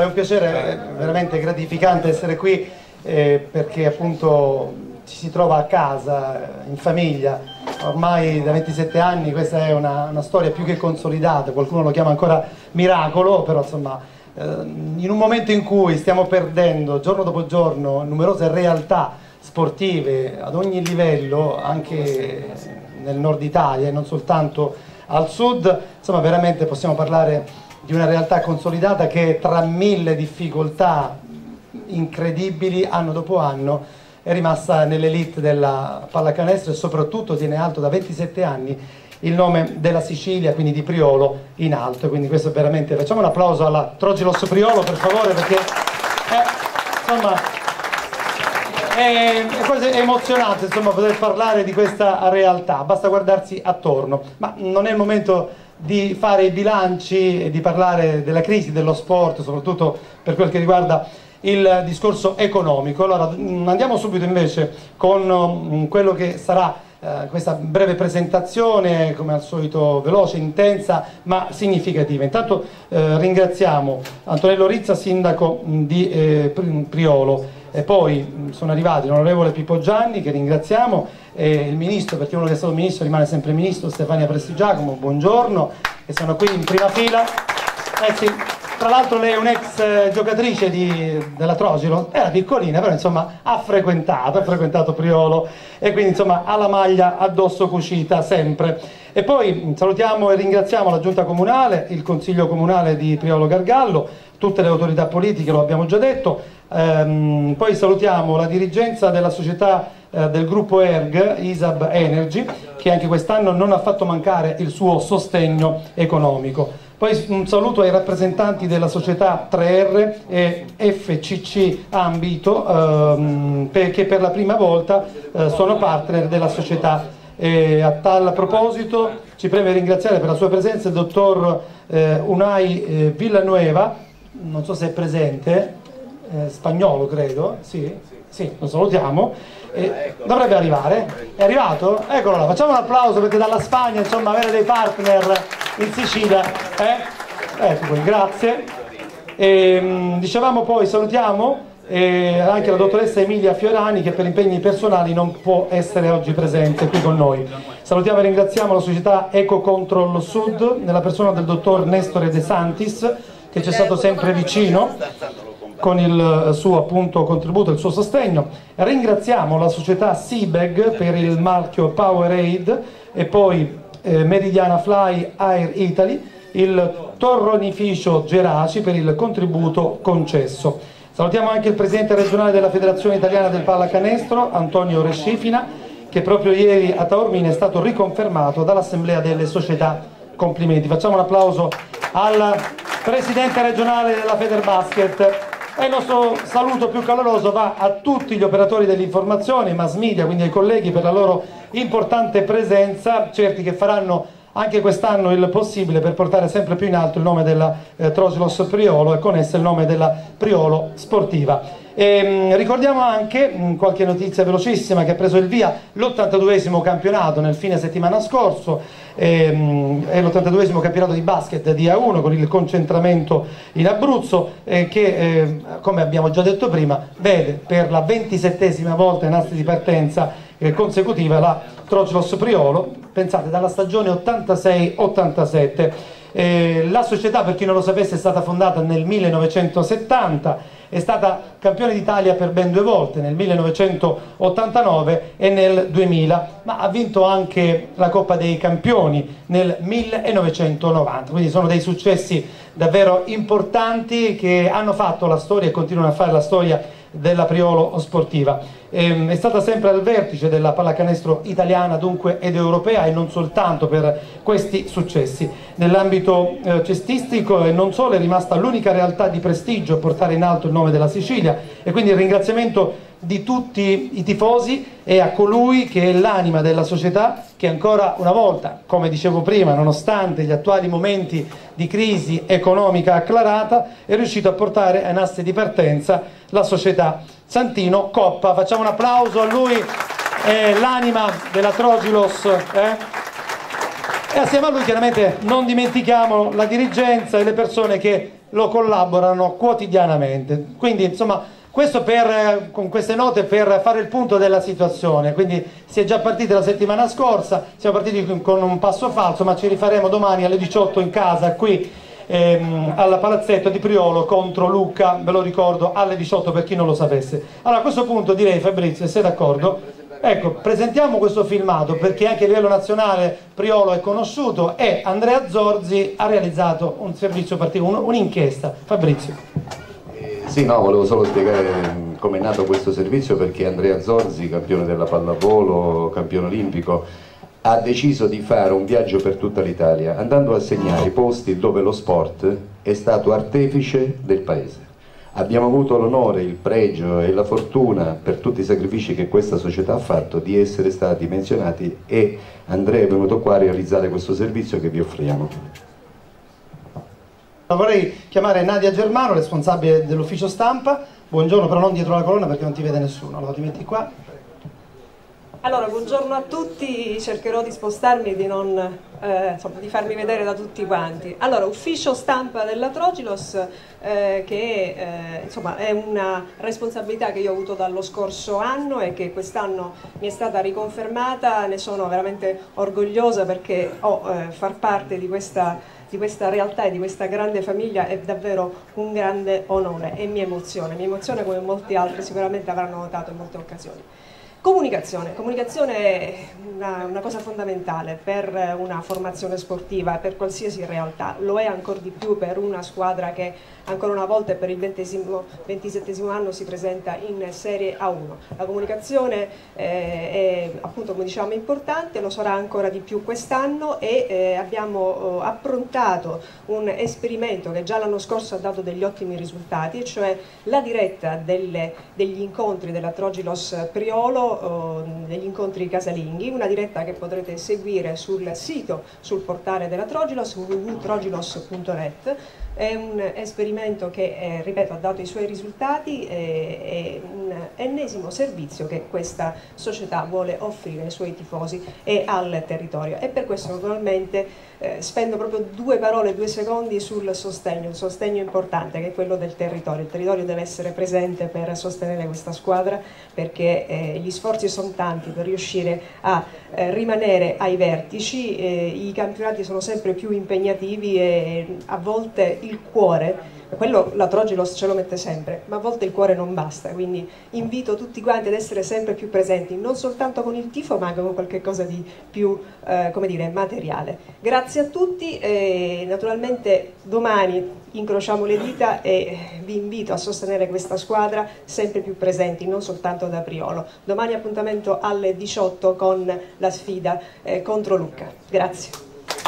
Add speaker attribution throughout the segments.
Speaker 1: un piacere, è veramente gratificante essere qui perché appunto ci si trova a casa, in famiglia, ormai da 27 anni questa è una storia più che consolidata, qualcuno lo chiama ancora miracolo, però insomma in un momento in cui stiamo perdendo giorno dopo giorno numerose realtà sportive ad ogni livello, anche nel nord Italia e non soltanto al sud, insomma veramente possiamo parlare di una realtà consolidata che tra mille difficoltà incredibili anno dopo anno è rimasta nell'elite della pallacanestro e soprattutto tiene alto da 27 anni il nome della Sicilia, quindi di Priolo in alto, quindi questo veramente, facciamo un applauso alla Trogilos Priolo per favore, perché insomma è emozionante insomma poter parlare di questa realtà, basta guardarsi attorno, ma non è il momento di fare i bilanci e di parlare della crisi dello sport, soprattutto per quel che riguarda il discorso economico. Allora andiamo subito invece con quello che sarà questa breve presentazione, come al solito veloce, intensa ma significativa. Intanto ringraziamo Antonello Rizza, sindaco di Priolo, e poi sono arrivati l'onorevole Pippo Gianni, che ringraziamo, e il ministro, perché uno che è stato ministro rimane sempre ministro, Stefania Prestigiacomo, buongiorno, che sono qui in prima fila. Sì, tra l'altro lei è un'ex giocatrice della Trogilo, era piccolina, però insomma ha frequentato Priolo e quindi insomma ha la maglia addosso cucita sempre. E poi salutiamo e ringraziamo la giunta comunale, il consiglio comunale di Priolo Gargallo, tutte le autorità politiche, lo abbiamo già detto. Poi salutiamo la dirigenza della società del gruppo ERG, ISAB Energy, che anche quest'anno non ha fatto mancare il suo sostegno economico. Poi un saluto ai rappresentanti della società 3R e FCC Ambito, che per la prima volta sono partner della società. A tal proposito ci preme ringraziare per la sua presenza il dottor Unai Villanueva, non so se è presente, spagnolo credo, sì, lo salutiamo, dovrebbe arrivare, è arrivato? Eccolo là, facciamo un applauso perché dalla Spagna insomma avere dei partner in Sicilia, ecco qui, grazie. Dicevamo poi salutiamo anche la dottoressa Emilia Fiorani, che per impegni personali non può essere oggi presente qui con noi. Salutiamo e ringraziamo la società Eco Control Sud nella persona del dottor Nestore De Santis, che ci è stato sempre vicino con il suo appunto contributo, il suo sostegno. Ringraziamo la società Seabag per il marchio Powerade e poi Meridiana Fly Air Italy, il torronificio Geraci per il contributo concesso. Salutiamo anche il presidente regionale della Federazione Italiana del Pallacanestro, Antonio Rescifina, che proprio ieri a Taormina è stato riconfermato dall'Assemblea delle Società. Complimenti. Facciamo un applauso al presidente regionale della Federbasket. E il nostro saluto più caloroso va a tutti gli operatori dell'informazione, mass media, quindi ai colleghi per la loro importante presenza, certi che faranno anche quest'anno il possibile per portare sempre più in alto il nome della Trogilos Priolo e con essa il nome della Priolo Sportiva. Ricordiamo anche qualche notizia velocissima che ha preso il via l'82esimo campionato nel fine settimana scorso, è l'82esimo campionato di basket di A1 con il concentramento in Abruzzo che come abbiamo già detto prima vede per la 27esima volta in assi di partenza consecutiva la Trogilos Priolo, pensate dalla stagione 86-87. La società, per chi non lo sapesse, è stata fondata nel 1970, è stata campione d'Italia per ben 2 volte, nel 1989 e nel 2000, ma ha vinto anche la Coppa dei Campioni nel 1990, quindi sono dei successi davvero importanti che hanno fatto la storia e continuano a fare la storia della Priolo sportiva. È stata sempre al vertice della pallacanestro italiana dunque ed europea e non soltanto per questi successi. Nell'ambito cestistico e non solo è rimasta l'unica realtà di prestigio a portare in alto il nome della Sicilia e quindi il ringraziamento di tutti i tifosi e a colui che è l'anima della società che ancora una volta, come dicevo prima, nonostante gli attuali momenti di crisi economica acclarata, è riuscito a portare ai nastri di partenza la società Santino Coppa. Facciamo un applauso a lui, l'anima della Trogilos. E assieme a lui chiaramente non dimentichiamo la dirigenza e le persone che lo collaborano quotidianamente. Quindi insomma questo con queste note per fare il punto della situazione. Quindi si è già partiti la settimana scorsa, siamo partiti con un passo falso, ma ci rifaremo domani alle 18 in casa qui al palazzetto di Priolo contro Lucca, ve lo ricordo, alle 18 per chi non lo sapesse. Allora a questo punto direi, Fabrizio, se sei d'accordo, ecco, presentiamo questo filmato perché anche a livello nazionale Priolo è conosciuto e Andrea Zorzi ha realizzato un servizio particolare, un'inchiesta. Fabrizio.
Speaker 2: Sì, no, volevo solo spiegare come è nato questo servizio, perché Andrea Zorzi, campione della pallavolo, campione olimpico, ha deciso di fare un viaggio per tutta l'Italia, andando a segnare i posti dove lo sport è stato artefice del paese. Abbiamo avuto l'onore, il pregio e la fortuna, per tutti i sacrifici che questa società ha fatto, di essere stati menzionati, e Andrea è venuto qua a realizzare questo servizio che vi offriamo.
Speaker 1: Vorrei chiamare Nadia Germano, responsabile dell'ufficio stampa. Buongiorno, però non dietro la colonna perché non ti vede nessuno. Allora ti metti qua.
Speaker 3: Allora, buongiorno a tutti, cercherò di spostarmi e di farmi vedere da tutti quanti. Allora, ufficio stampa della Trogilos, insomma, è una responsabilità che io ho avuto dallo scorso anno e che quest'anno mi è stata riconfermata. Ne sono veramente orgogliosa perché far parte di questa realtà e di questa grande famiglia è davvero un grande onore e mi emoziona come molti altri sicuramente avranno notato in molte occasioni. Comunicazione è una cosa fondamentale per una formazione sportiva, per qualsiasi realtà, lo è ancora di più per una squadra che ancora una volta per il 27° anno si presenta in Serie A1. La comunicazione è appunto, come dicevamo, importante, lo sarà ancora di più quest'anno e abbiamo approntato un esperimento che già l'anno scorso ha dato degli ottimi risultati, cioè la diretta degli incontri della Trogilos Priolo, degli incontri casalinghi, una diretta che potrete seguire sul sito, sul portale della Trogilos, www.trogilos.net. È un esperimento che, ripeto, ha dato i suoi risultati, è un ennesimo servizio che questa società vuole offrire ai suoi tifosi e al territorio, e per questo naturalmente spendo proprio 2 parole, 2 secondi sul sostegno, il sostegno importante che è quello del territorio. Il territorio deve essere presente per sostenere questa squadra, perché gli sforzi sono tanti per riuscire a rimanere ai vertici, i campionati sono sempre più impegnativi e a volte il cuore, quello la Trogilos ce lo mette sempre, ma a volte il cuore non basta, quindi invito tutti quanti ad essere sempre più presenti, non soltanto con il tifo ma anche con qualche cosa di più, come dire, materiale. Grazie a tutti e naturalmente domani incrociamo le dita e vi invito a sostenere questa squadra sempre più presenti, non soltanto da Priolo. Domani appuntamento alle 18 con la sfida contro Lucca. Grazie.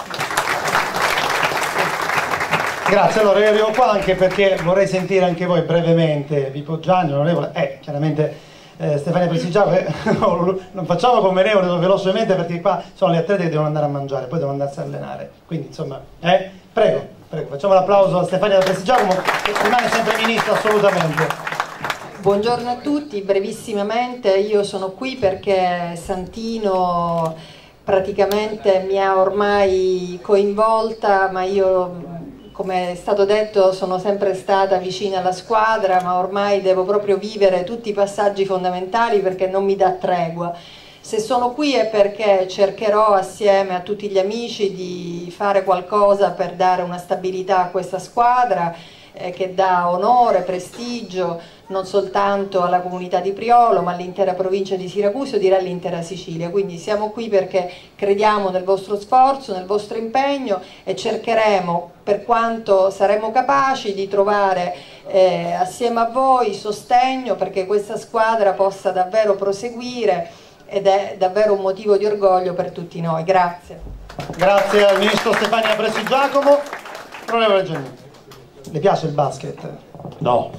Speaker 1: Grazie, allora io arrivo qua anche perché vorrei sentire anche voi brevemente, Vipo Gianni, onorevole, chiaramente Stefania Prestigiacomo, non facciamo come lei, velocemente perché qua sono le atlete che devono andare a mangiare, poi devono andarsi a allenare, quindi insomma, prego, facciamo l'applauso a Stefania Prestigiacomo che rimane sempre ministra assolutamente.
Speaker 4: Buongiorno a tutti, brevissimamente, io sono qui perché Santino praticamente mi ha ormai coinvolta, ma io, come è stato detto, sono sempre stata vicina alla squadra, ma ormai devo proprio vivere tutti i passaggi fondamentali perché non mi dà tregua. Se sono qui è perché cercherò assieme a tutti gli amici di fare qualcosa per dare una stabilità a questa squadra che dà onore, prestigio non soltanto alla comunità di Priolo ma all'intera provincia di Siracusa, direi all'intera Sicilia. Quindi siamo qui perché crediamo nel vostro sforzo, nel vostro impegno e cercheremo, per quanto saremo capaci, di trovare assieme a voi sostegno perché questa squadra possa davvero proseguire, ed è davvero un motivo di orgoglio per tutti noi. Grazie.
Speaker 1: Grazie al ministro Stefania Prestigiacomo. Onorevole Giannini, le piace il basket?
Speaker 5: No.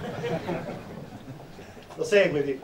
Speaker 1: Lo segue, dico.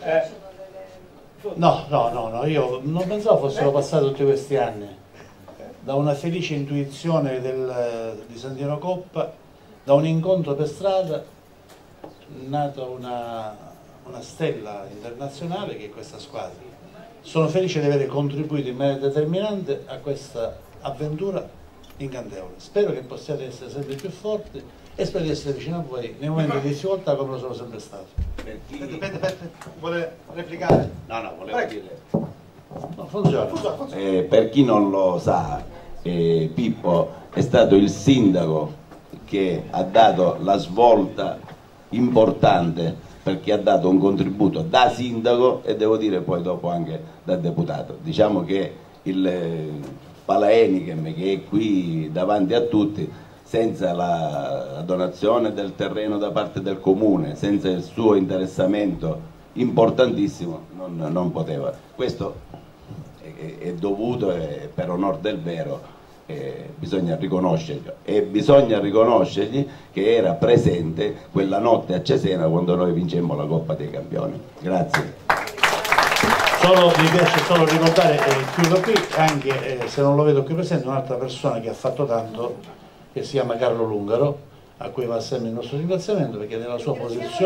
Speaker 5: No, io non pensavo fossero passati tutti questi anni. Da una felice intuizione di Santino Coppa, da un incontro per strada, è nata una stella internazionale che è questa squadra. Sono felice di aver contribuito in maniera determinante a questa avventura incantevole. Spero che possiate essere sempre più forti e spero di essere vicino a voi nei momenti di difficoltà come lo sono sempre stato.
Speaker 1: Aspetta, vuole replicare?
Speaker 6: No, volevo dire.
Speaker 5: No, funziona.
Speaker 6: Per chi non lo sa, Pippo è stato il sindaco che ha dato la svolta importante, perché ha dato un contributo da sindaco e devo dire poi dopo anche da deputato. Diciamo che il Palaenichem, che è qui davanti a tutti, senza la donazione del terreno da parte del comune, senza il suo interessamento importantissimo, non poteva. Questo è dovuto, e per onor del vero bisogna riconoscergli, e bisogna riconoscergli che era presente quella notte a Cesena quando noi vincemmo la Coppa dei Campioni. Grazie.
Speaker 5: Mi piace solo ricordare, chiudo qui, anche se non lo vedo qui presente, un'altra persona che ha fatto tanto, che si chiama Carlo Lungaro, a cui va sempre il nostro ringraziamento, perché nella sua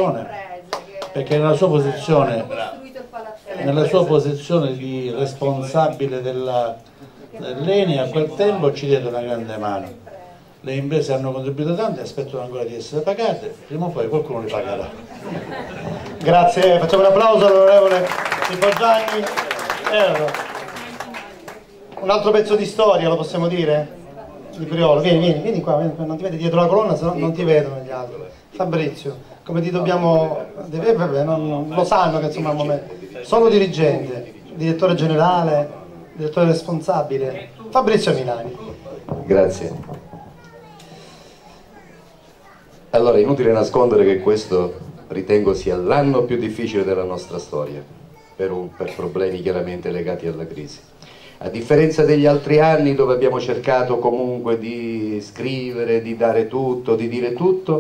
Speaker 5: posizione di responsabile dell'ENI a quel tempo ci diede una grande mano. Le imprese hanno contribuito tanto e aspettano ancora di essere pagate, prima o poi qualcuno li pagherà.
Speaker 1: Grazie, facciamo un applauso all'onorevole Pippo Gianni. Un altro pezzo di storia, lo possiamo dire? Di Priolo, vieni qua, non ti vedi dietro la colonna, se no non ti vedono gli altri. Fabrizio, come ti dobbiamo... vabbè, lo sanno che insomma al momento. Sono dirigente, direttore generale, direttore responsabile. Fabrizio Milani.
Speaker 2: Grazie. Allora, è inutile nascondere che questo ritengo sia l'anno più difficile della nostra storia, per problemi chiaramente legati alla crisi. A differenza degli altri anni dove abbiamo cercato comunque di scrivere, di dare tutto, di dire tutto,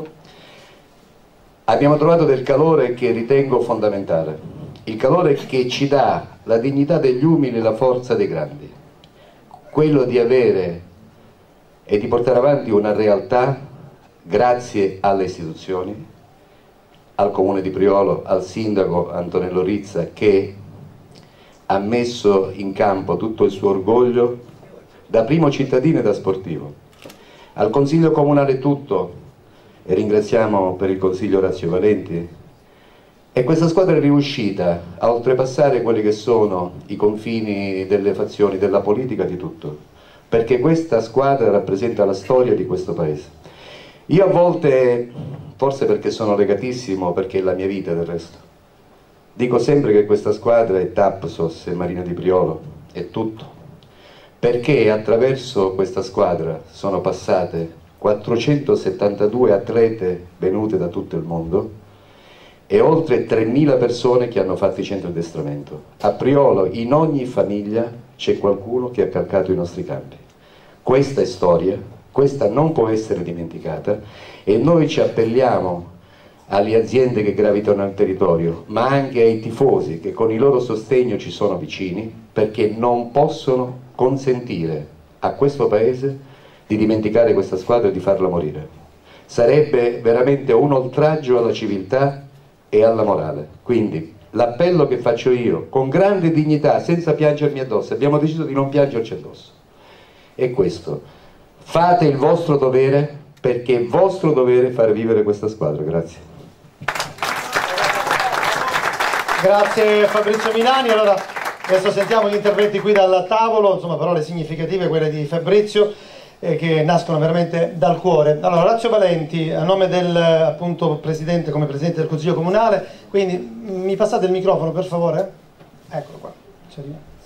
Speaker 2: abbiamo trovato del calore che ritengo fondamentale. Il calore che ci dà la dignità degli umili e la forza dei grandi. Quello di avere e di portare avanti una realtà grazie alle istituzioni, al Comune di Priolo, al Sindaco Antonello Rizza, che ha messo in campo tutto il suo orgoglio da primo cittadino e da sportivo, al Consiglio Comunale tutto, e ringraziamo per il Consiglio Orazio Valenti, e questa squadra è riuscita a oltrepassare quelli che sono i confini delle fazioni, della politica, di tutto, perché questa squadra rappresenta la storia di questo Paese. Io a volte, forse perché sono legatissimo, perché è la mia vita del resto, dico sempre che questa squadra è Tapsos e Marina di Priolo, è tutto, perché attraverso questa squadra sono passate 472 atlete venute da tutto il mondo e oltre 3.000 persone che hanno fatto i centri di addestramento. A Priolo in ogni famiglia c'è qualcuno che ha calcato i nostri campi. Questa è storia. Questa non può essere dimenticata e noi ci appelliamo alle aziende che gravitano al territorio, ma anche ai tifosi che con il loro sostegno ci sono vicini, perché non possono consentire a questo Paese di dimenticare questa squadra e di farla morire. Sarebbe veramente un oltraggio alla civiltà e alla morale. Quindi l'appello che faccio io, con grande dignità, senza piangermi addosso, abbiamo deciso di non piangerci addosso, è questo. Fate il vostro dovere, perché è vostro dovere fare vivere questa squadra. Grazie.
Speaker 1: Grazie Fabrizio Milani. Allora, adesso sentiamo gli interventi qui dal tavolo, insomma parole significative quelle di Fabrizio, che nascono veramente dal cuore. Allora, Orazio Valenti, a nome del appunto presidente, come presidente del Consiglio Comunale, quindi mi passate il microfono per favore? Eccolo qua. Sì.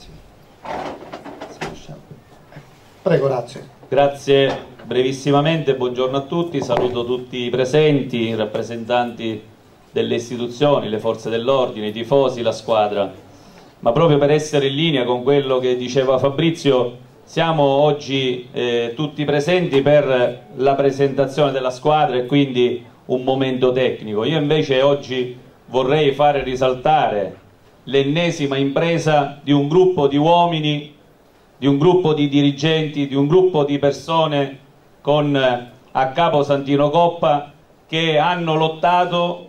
Speaker 1: Prego Orazio.
Speaker 7: Grazie, brevissimamente, buongiorno a tutti, saluto tutti i presenti, i rappresentanti delle istituzioni, le forze dell'ordine, i tifosi, la squadra. Ma proprio per essere in linea con quello che diceva Fabrizio, siamo oggi tutti presenti per la presentazione della squadra e quindi un momento tecnico. Io invece oggi vorrei fare risaltare l'ennesima impresa di un gruppo di uomini, di un gruppo di dirigenti, di un gruppo di persone con a capo Santino Coppa che hanno lottato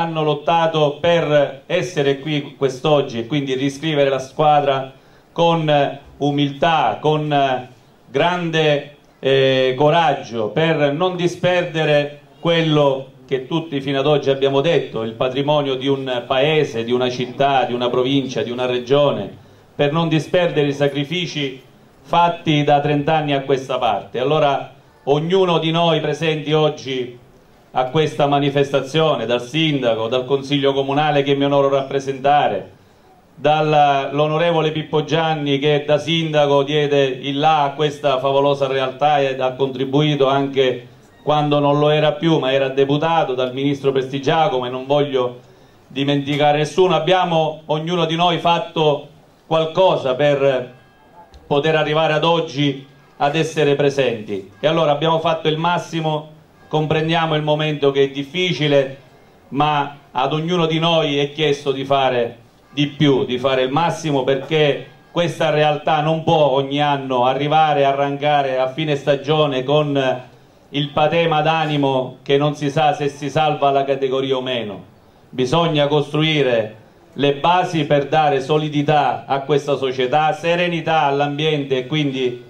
Speaker 7: per essere qui quest'oggi e quindi riscrivere la squadra con umiltà, con grande coraggio, per non disperdere quello che tutti fino ad oggi abbiamo detto, il patrimonio di un paese, di una città, di una provincia, di una regione, per non disperdere i sacrifici fatti da 30 anni a questa parte. Allora ognuno di noi presenti oggi a questa manifestazione, dal sindaco, dal consiglio comunale che mi onoro rappresentare, dall'onorevole Pippo Gianni che da sindaco diede il là a questa favolosa realtà e ha contribuito anche quando non lo era più ma era deputato, dal ministro Prestigiacomo, e non voglio dimenticare nessuno. Abbiamo ognuno di noi fatto qualcosa per poter arrivare ad oggi ad essere presenti, e allora abbiamo fatto il massimo. Comprendiamo il momento che è difficile, ma ad ognuno di noi è chiesto di fare di più, di fare il massimo, perché questa realtà non può ogni anno arrivare, arrancare a fine stagione con il patema d'animo che non si sa se si salva la categoria o meno. Bisogna costruire le basi per dare solidità a questa società, serenità all'ambiente e quindi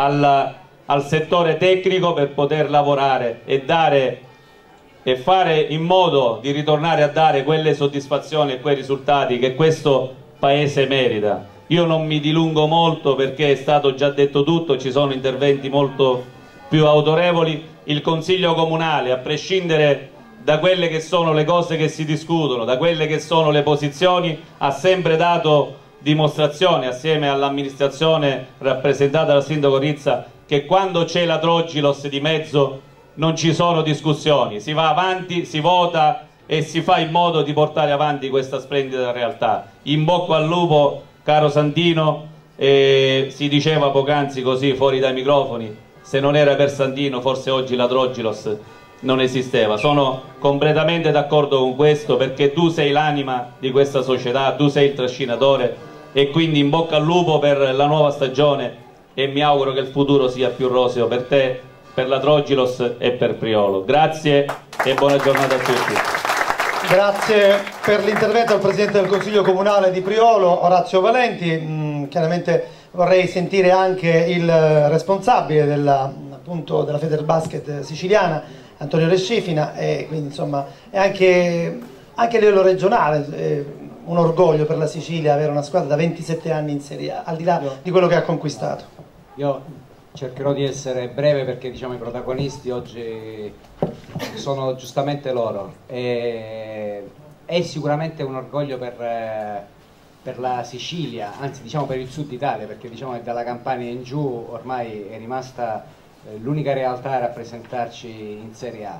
Speaker 7: al settore tecnico, per poter lavorare e dare e fare in modo di ritornare a dare quelle soddisfazioni e quei risultati che questo paese merita. Io non mi dilungo molto perché è stato già detto tutto, ci sono interventi molto più autorevoli. Il Consiglio Comunale, a prescindere da quelle che sono le cose che si discutono, da quelle che sono le posizioni, ha sempre dato dimostrazione, assieme all'amministrazione rappresentata dal sindaco Rizza, che quando c'è la Trogilos di mezzo non ci sono discussioni, si va avanti, si vota e si fa in modo di portare avanti questa splendida realtà. In bocca al lupo, caro Santino, si diceva poc'anzi così fuori dai microfoni, se non era per Santino forse oggi la Trogilos non esisteva. Sono completamente d'accordo con questo, perché tu sei l'anima di questa società, tu sei il trascinatore, e quindi in bocca al lupo per la nuova stagione, e mi auguro che il futuro sia più roseo per te, per la Trogilos e per Priolo. Grazie e buona giornata a tutti.
Speaker 1: Grazie per l'intervento al Presidente del Consiglio Comunale di Priolo, Orazio Valenti. Chiaramente vorrei sentire anche il responsabile della Federbasket siciliana, Antonio Rescifina, e quindi insomma è anche a livello regionale un orgoglio per la Sicilia avere una squadra da 27 anni in Serie A, al di là di quello che ha conquistato.
Speaker 8: Io cercherò di essere breve perché diciamo i protagonisti oggi sono giustamente loro. È sicuramente un orgoglio per la Sicilia, anzi diciamo per il sud Italia, perché diciamo che dalla Campania in giù ormai è rimasta l'unica realtà a rappresentarci in Serie A.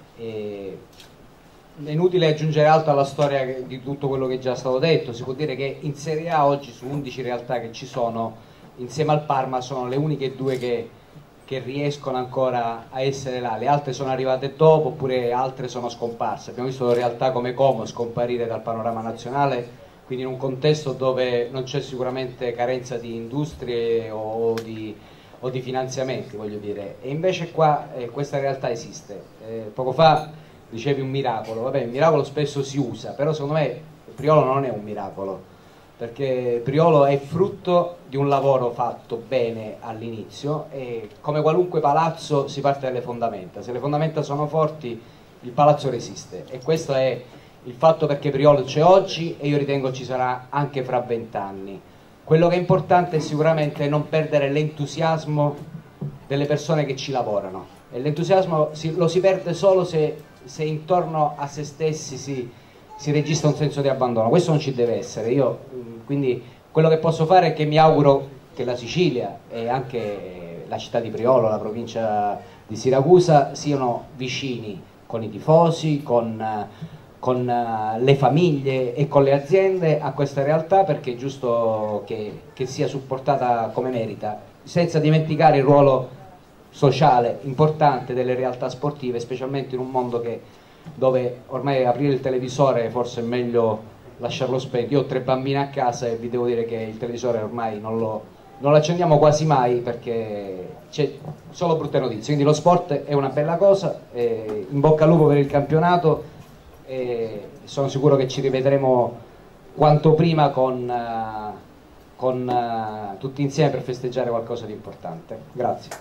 Speaker 8: È inutile aggiungere altro alla storia di tutto quello che è già stato detto. Si può dire che in Serie A oggi su 11 realtà che ci sono, insieme al Parma sono le uniche due che riescono ancora a essere là. Le altre sono arrivate dopo, oppure altre sono scomparse. Abbiamo visto realtà come Como scomparire dal panorama nazionale, quindi in un contesto dove non c'è sicuramente carenza di industrie o di finanziamenti, voglio dire. E invece qua questa realtà esiste. Poco fa dicevi un miracolo. Vabbè, il miracolo spesso si usa, però secondo me Priolo non è un miracolo, perché Priolo è frutto di un lavoro fatto bene all'inizio, e come qualunque palazzo si parte dalle fondamenta. Se le fondamenta sono forti il palazzo resiste, e questo è il fatto perché Priolo c'è oggi, e io ritengo ci sarà anche fra 20 anni. Quello che è importante è sicuramente non perdere l'entusiasmo delle persone che ci lavorano, e l'entusiasmo lo si perde solo se intorno a se stessi si registra un senso di abbandono. Questo non ci deve essere. Quindi quello che posso fare è che mi auguro che la Sicilia e anche la città di Priolo, la provincia di Siracusa siano vicini con i tifosi, con le famiglie e con le aziende a questa realtà, perché è giusto che sia supportata come merita, senza dimenticare il ruolo sociale importante delle realtà sportive, specialmente in un mondo dove ormai aprire il televisore forse è meglio lasciarlo spento. Io ho 3 bambini a casa e vi devo dire che il televisore ormai non lo accendiamo quasi mai, perché c'è solo brutte notizie. Quindi lo sport è una bella cosa, in bocca al lupo per il campionato, e sono sicuro che ci rivedremo quanto prima con tutti insieme per festeggiare qualcosa di importante. Grazie.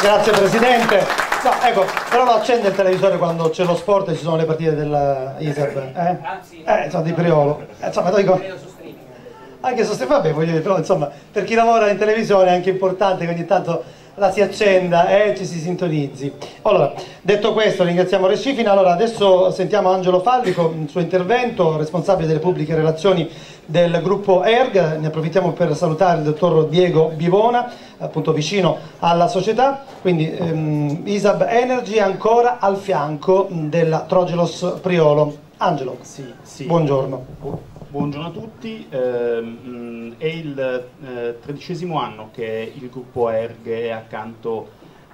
Speaker 1: Grazie Presidente. No, ecco, però lo accende il televisore quando c'è lo sport e ci sono le partite della ISAB. Insomma, di Priolo. Insomma, dico, anche se vabbè, voglio dire, però insomma, per chi lavora in televisione è anche importante che ogni tanto la si accenda e ci si sintonizzi. Allora, detto questo, ringraziamo Rescifina. Allora, adesso sentiamo Angelo Fallico, il suo intervento, responsabile delle pubbliche relazioni del gruppo ERG. Ne approfittiamo per salutare il dottor Diego Bivona, appunto vicino alla società, quindi ISAB Energy ancora al fianco della Trogelos Priolo. Angelo,
Speaker 9: sì.
Speaker 1: Buongiorno.
Speaker 9: Buongiorno a tutti, è il 13° anno che il gruppo ERG è accanto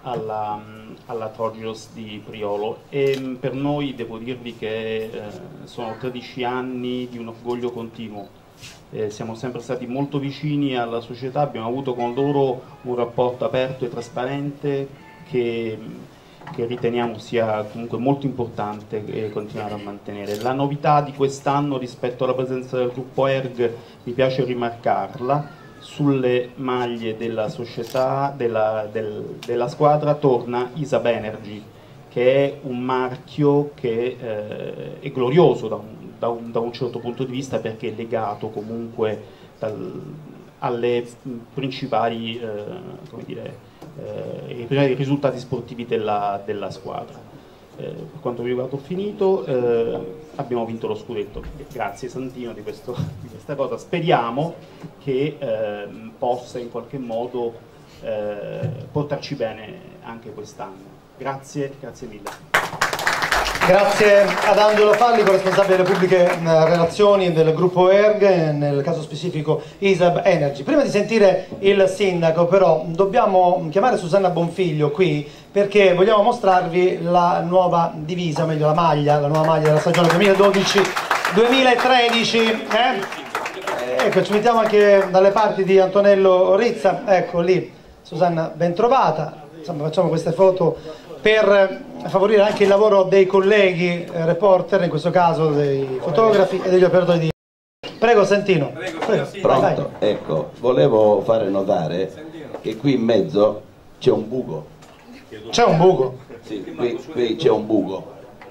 Speaker 9: alla Trogelos di Priolo e per noi devo dirvi che sono 13 anni di un orgoglio continuo. Siamo sempre stati molto vicini alla società, abbiamo avuto con loro un rapporto aperto e trasparente che riteniamo sia comunque molto importante continuare a mantenere. La novità di quest'anno rispetto alla presenza del gruppo ERG, mi piace rimarcarla, sulle maglie della società, della squadra torna ISAB Energy, che è un marchio che è glorioso da un certo punto di vista, perché è legato comunque alle principali come dire, i primi risultati sportivi della squadra. Per quanto mi riguarda ho finito, abbiamo vinto lo scudetto, grazie Santino di questa cosa. Speriamo che possa in qualche modo portarci bene anche quest'anno. Grazie mille.
Speaker 1: Grazie ad Angelo Fallico, responsabile delle pubbliche relazioni del gruppo ERG, nel caso specifico ISAB Energy. Prima di sentire il sindaco però dobbiamo chiamare Susanna Bonfiglio qui perché vogliamo mostrarvi la nuova divisa, meglio la nuova maglia della stagione 2012-2013. Ecco, ci mettiamo anche dalle parti di Antonello Rizza, ecco lì, Susanna ben trovata. Insomma, facciamo queste foto per favorire anche il lavoro dei colleghi reporter, in questo caso dei fotografi e degli operatori di... Prego Santino. Prego.
Speaker 6: Pronto? Vai. Ecco, volevo fare notare che qui in mezzo c'è un buco.
Speaker 1: C'è un buco?
Speaker 6: Sì, qui c'è un buco.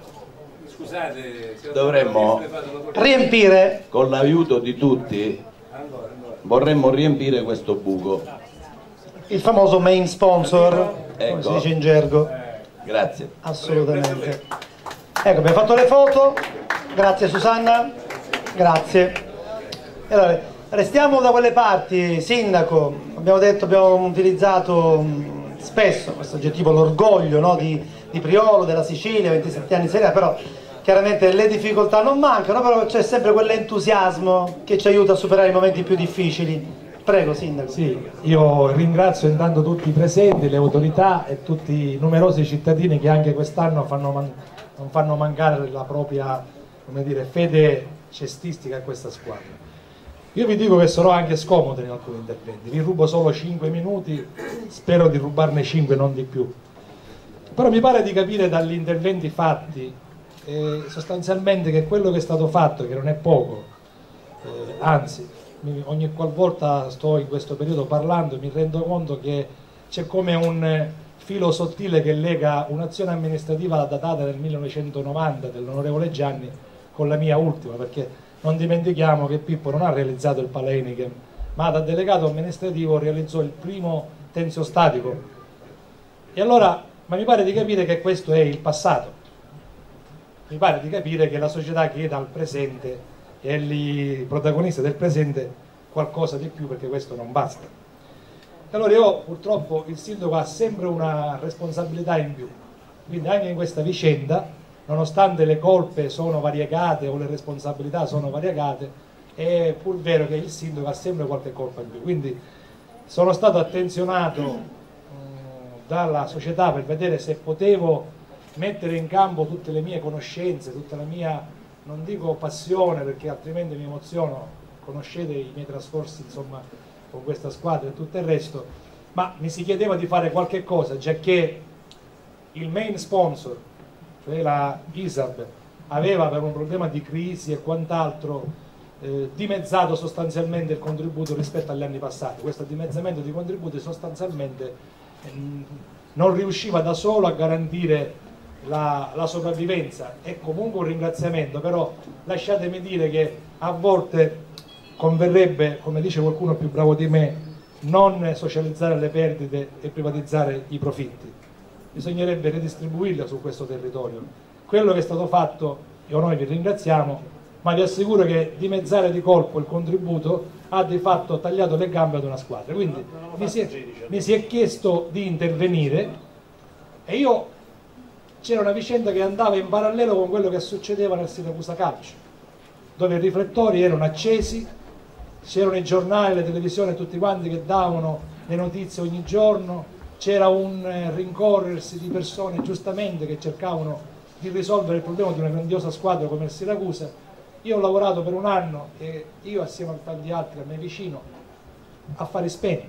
Speaker 10: Scusate,
Speaker 6: dovremmo
Speaker 1: riempire,
Speaker 6: con l'aiuto di tutti, vorremmo riempire questo buco.
Speaker 1: Il famoso main sponsor, come si dice in gergo.
Speaker 6: Grazie.
Speaker 1: Assolutamente. Ecco, abbiamo fatto le foto. Grazie Susanna. Grazie. Allora, restiamo da quelle parti, sindaco. Abbiamo utilizzato spesso questo aggettivo, l'orgoglio, no, di Priolo, della Sicilia, 27 anni in Serie A, però chiaramente le difficoltà non mancano, però c'è sempre quell'entusiasmo che ci aiuta a superare i momenti più difficili. Prego, sindaco.
Speaker 11: Sì, io ringrazio intanto tutti i presenti, le autorità e tutti i numerosi cittadini che anche quest'anno non fanno mancare la propria, come dire, fede cestistica a questa squadra. Io vi dico che sarò anche scomodo in alcuni interventi, vi rubo solo 5 minuti, spero di rubarne 5, non di più. Però mi pare di capire dagli interventi fatti sostanzialmente che quello che è stato fatto, che non è poco, anzi, ogni qualvolta sto in questo periodo parlando mi rendo conto che c'è come un filo sottile che lega un'azione amministrativa datata nel 1990 dell'onorevole Gianni con la mia ultima, perché non dimentichiamo che Pippo non ha realizzato il Pala-Enichem, ma da delegato amministrativo realizzò il primo tensiostatico. E allora, ma mi pare di capire che questo è il passato, mi pare di capire che la società chieda al presente e i protagonisti del presente qualcosa di più, perché questo non basta. Allora io purtroppo il sindaco ha sempre una responsabilità in più, quindi anche in questa vicenda, nonostante le colpe sono variegate o le responsabilità sono variegate, è pur vero che il sindaco ha sempre qualche colpa in più, quindi sono stato attenzionato dalla società per vedere se potevo mettere in campo tutte le mie conoscenze, tutta la mia, non dico passione perché altrimenti mi emoziono, conoscete i miei trascorsi insomma con questa squadra e tutto il resto, ma mi si chiedeva di fare qualche cosa, già che il main sponsor, cioè la ISAB, aveva per un problema di crisi e quant'altro dimezzato sostanzialmente il contributo rispetto agli anni passati. Questo dimezzamento di contributi sostanzialmente non riusciva da solo a garantire la sopravvivenza. È comunque un ringraziamento, però lasciatemi dire che a volte converrebbe, come dice qualcuno più bravo di me, non socializzare le perdite e privatizzare i profitti, bisognerebbe redistribuirle su questo territorio. Quello che è stato fatto, io noi vi ringraziamo, ma vi assicuro che dimezzare di colpo il contributo ha di fatto tagliato le gambe ad una squadra. Quindi mi si è chiesto di intervenire e io, c'era una vicenda che andava in parallelo con quello che succedeva nel Siracusa Calcio, dove i riflettori erano accesi, c'erano i giornali, le televisioni, tutti quanti che davano le notizie ogni giorno, c'era un rincorrersi di persone giustamente che cercavano di risolvere il problema di una grandiosa squadra come il Siracusa. Io ho lavorato per un anno e io assieme a tanti altri a me vicino affari spenti,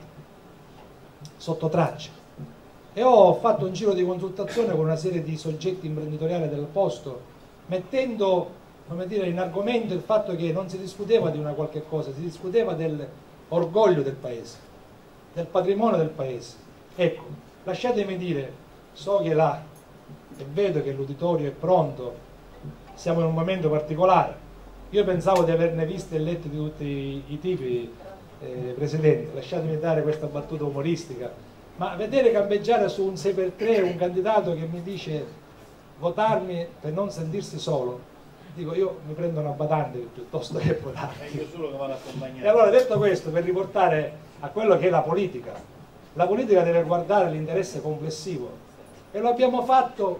Speaker 11: sotto traccia, e ho fatto un giro di consultazione con una serie di soggetti imprenditoriali del posto, mettendo, come dire, in argomento il fatto che non si discuteva di una qualche cosa, si discuteva dell'orgoglio del paese, del patrimonio del paese. Ecco, lasciatemi dire, so che là, e vedo che l'uditorio è pronto, siamo in un momento particolare. Io pensavo di averne viste e lette di tutti i tipi, Presidente, lasciatemi dare questa battuta umoristica, ma vedere campeggiare su un 6x3 un candidato che mi dice votarmi per non sentirsi solo, dico io mi prendo una batante piuttosto che votarmi.
Speaker 5: Io solo che vado accompagnato.
Speaker 11: E allora, detto questo, per riportare a quello che è la politica deve guardare l'interesse complessivo e lo abbiamo fatto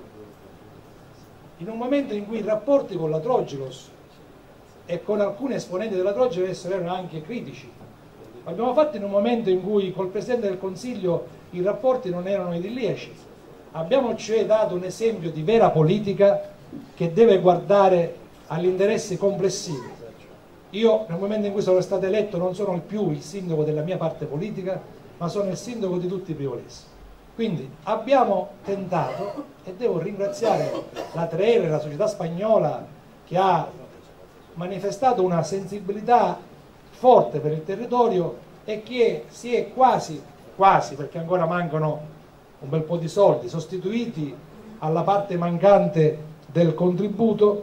Speaker 11: in un momento in cui i rapporti con la Trogilos e con alcuni esponenti della Trogilos erano anche critici. L'abbiamo fatto in un momento in cui col Presidente del Consiglio i rapporti non erano idilliaci. Abbiamo cioè dato un esempio di vera politica che deve guardare agli interessi complessivi. Io nel momento in cui sono stato eletto non sono più il sindaco della mia parte politica, ma sono il sindaco di tutti i priolesi. Quindi abbiamo tentato, e devo ringraziare la 3R, la società spagnola, che ha manifestato una sensibilità forte per il territorio e che si è quasi, perché ancora mancano un bel po' di soldi, sostituiti alla parte mancante del contributo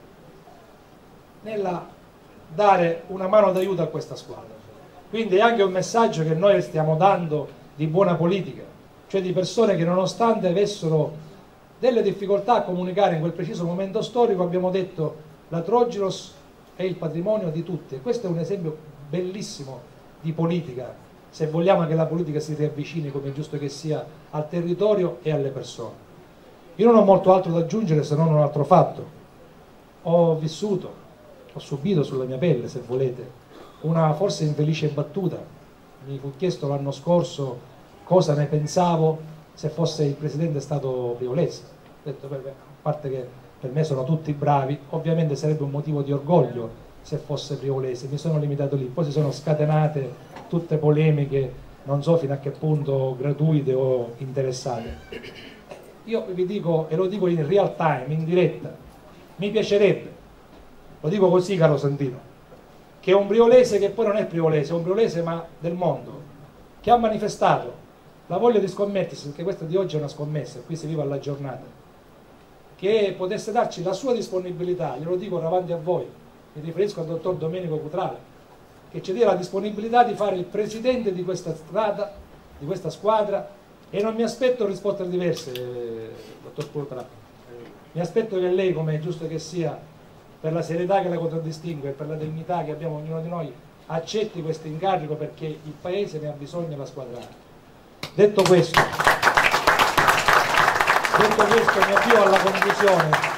Speaker 11: nella dare una mano d'aiuto a questa squadra. Quindi è anche un messaggio che noi stiamo dando di buona politica, cioè di persone che nonostante avessero delle difficoltà a comunicare in quel preciso momento storico, abbiamo detto la Trogilos è il patrimonio di tutti, e questo è un esempio bellissimo di politica, se vogliamo che la politica si riavvicini, come è giusto che sia, al territorio e alle persone. Io non ho molto altro da aggiungere se non un altro fatto. Ho vissuto, ho subito sulla mia pelle, se volete, una forse infelice battuta. Mi fu chiesto l'anno scorso cosa ne pensavo se fosse il Presidente stato priolese. Ho detto, a parte che per me sono tutti bravi, ovviamente sarebbe un motivo di orgoglio se fosse priolese, mi sono limitato lì, poi si sono scatenate tutte polemiche, non so fino a che punto gratuite o interessate. Io vi dico, e lo dico in real time, in diretta, mi piacerebbe, lo dico così caro Santino, che un priolese che poi non è priolese, è un priolese ma del mondo, che ha manifestato la voglia di scommettersi, perché questa di oggi è una scommessa, qui si vive alla giornata, che potesse darci la sua disponibilità, glielo dico davanti a voi, mi riferisco al dottor Domenico Cutrale, che ci dia la disponibilità di fare il presidente di questa strada, di questa squadra, e non mi aspetto risposte diverse, dottor Cutrale. Mi aspetto che lei, come è giusto che sia, per la serietà che la contraddistingue e per la dignità che abbiamo ognuno di noi, accetti questo incarico, perché il Paese ne ha bisogno e la squadra ha. Detto questo, mi avvio alla conclusione.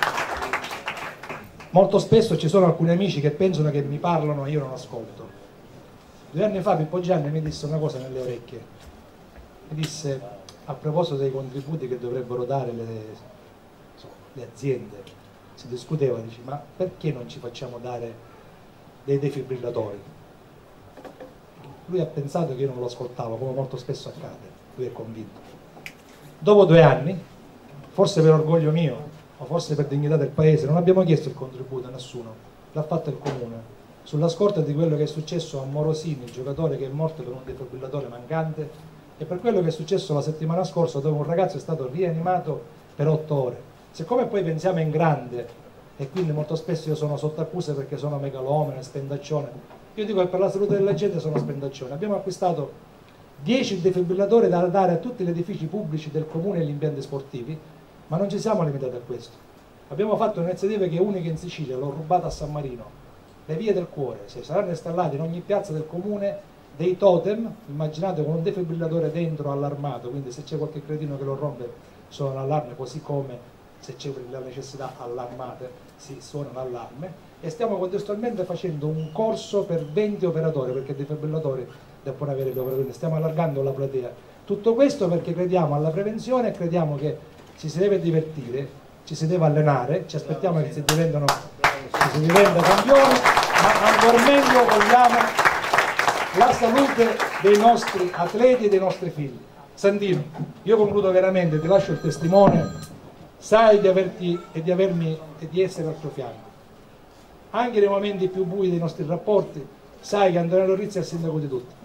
Speaker 11: Molto spesso ci sono alcuni amici che pensano che mi parlano e io non ascolto. 2 anni fa Pippo Gianni mi disse una cosa nelle orecchie, mi disse a proposito dei contributi che dovrebbero dare le aziende, si discuteva, dice, ma perché non ci facciamo dare dei defibrillatori? Lui ha pensato che io non lo ascoltavo, come molto spesso accade, lui è convinto. Dopo 2 anni, forse per orgoglio mio o forse per dignità del Paese, non abbiamo chiesto il contributo a nessuno, l'ha fatto il Comune, sulla scorta di quello che è successo a Morosini, il giocatore che è morto per un defibrillatore mancante, è per quello che è successo la settimana scorsa, dove un ragazzo è stato rianimato per 8 ore. Siccome poi pensiamo in grande, e quindi molto spesso io sono sotto accusa perché sono megalomane, spendaccione, io dico che per la salute della gente sono spendaccione. Abbiamo acquistato 10 defibrillatori da dare a tutti gli edifici pubblici del comune e gli impianti sportivi, ma non ci siamo limitati a questo. Abbiamo fatto un'iniziativa che è unica in Sicilia, l'ho rubata a San Marino, le vie del cuore. Se saranno installati in ogni piazza del comune dei totem, immaginate con un defibrillatore dentro allarmato, quindi se c'è qualche cretino che lo rompe suona l'allarme, così come se c'è la necessità allarmate si suona l'allarme, e stiamo contestualmente facendo un corso per 20 operatori, perché i defibrillatori devono avere gli operatori, stiamo allargando la platea. Tutto questo perché crediamo alla prevenzione e crediamo che ci si deve divertire, ci si deve allenare, ci aspettiamo che si diventa campioni, ma ancora meglio vogliamo la salute dei nostri atleti e dei nostri figli. Santino, io concludo veramente, ti lascio il testimone, sai di averti e di avermi e di essere al tuo fianco. Anche nei momenti più bui dei nostri rapporti, sai che Antonello Rizzi è il sindaco di tutti.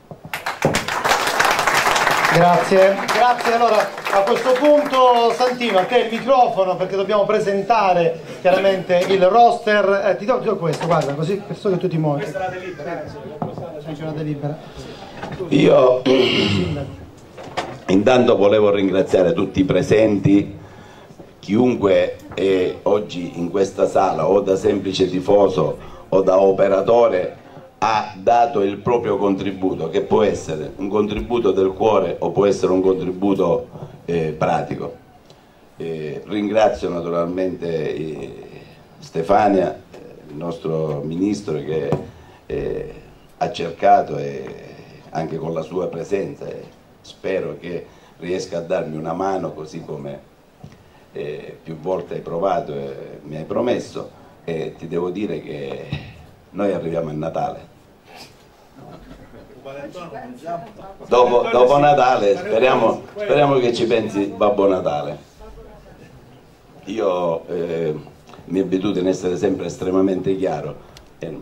Speaker 1: Grazie, grazie. Allora a questo punto Santino, a te il microfono perché dobbiamo presentare chiaramente il roster. Ti do questo, guarda, così so che tu ti muovi. Questa è la delibera, c'è una delibera.
Speaker 6: Io intanto volevo ringraziare tutti i presenti, chiunque è oggi in questa sala o da semplice tifoso o da operatore ha dato il proprio contributo, che può essere un contributo del cuore o può essere un contributo pratico. Ringrazio naturalmente Stefania, il nostro ministro, che ha cercato anche con la sua presenza, e spero che riesca a darmi una mano, così come più volte hai provato e mi hai promesso, e ti devo dire che noi arriviamo a Natale. Dopo Natale speriamo che ci pensi Babbo Natale. Io mi è abitudine ad essere sempre estremamente chiaro e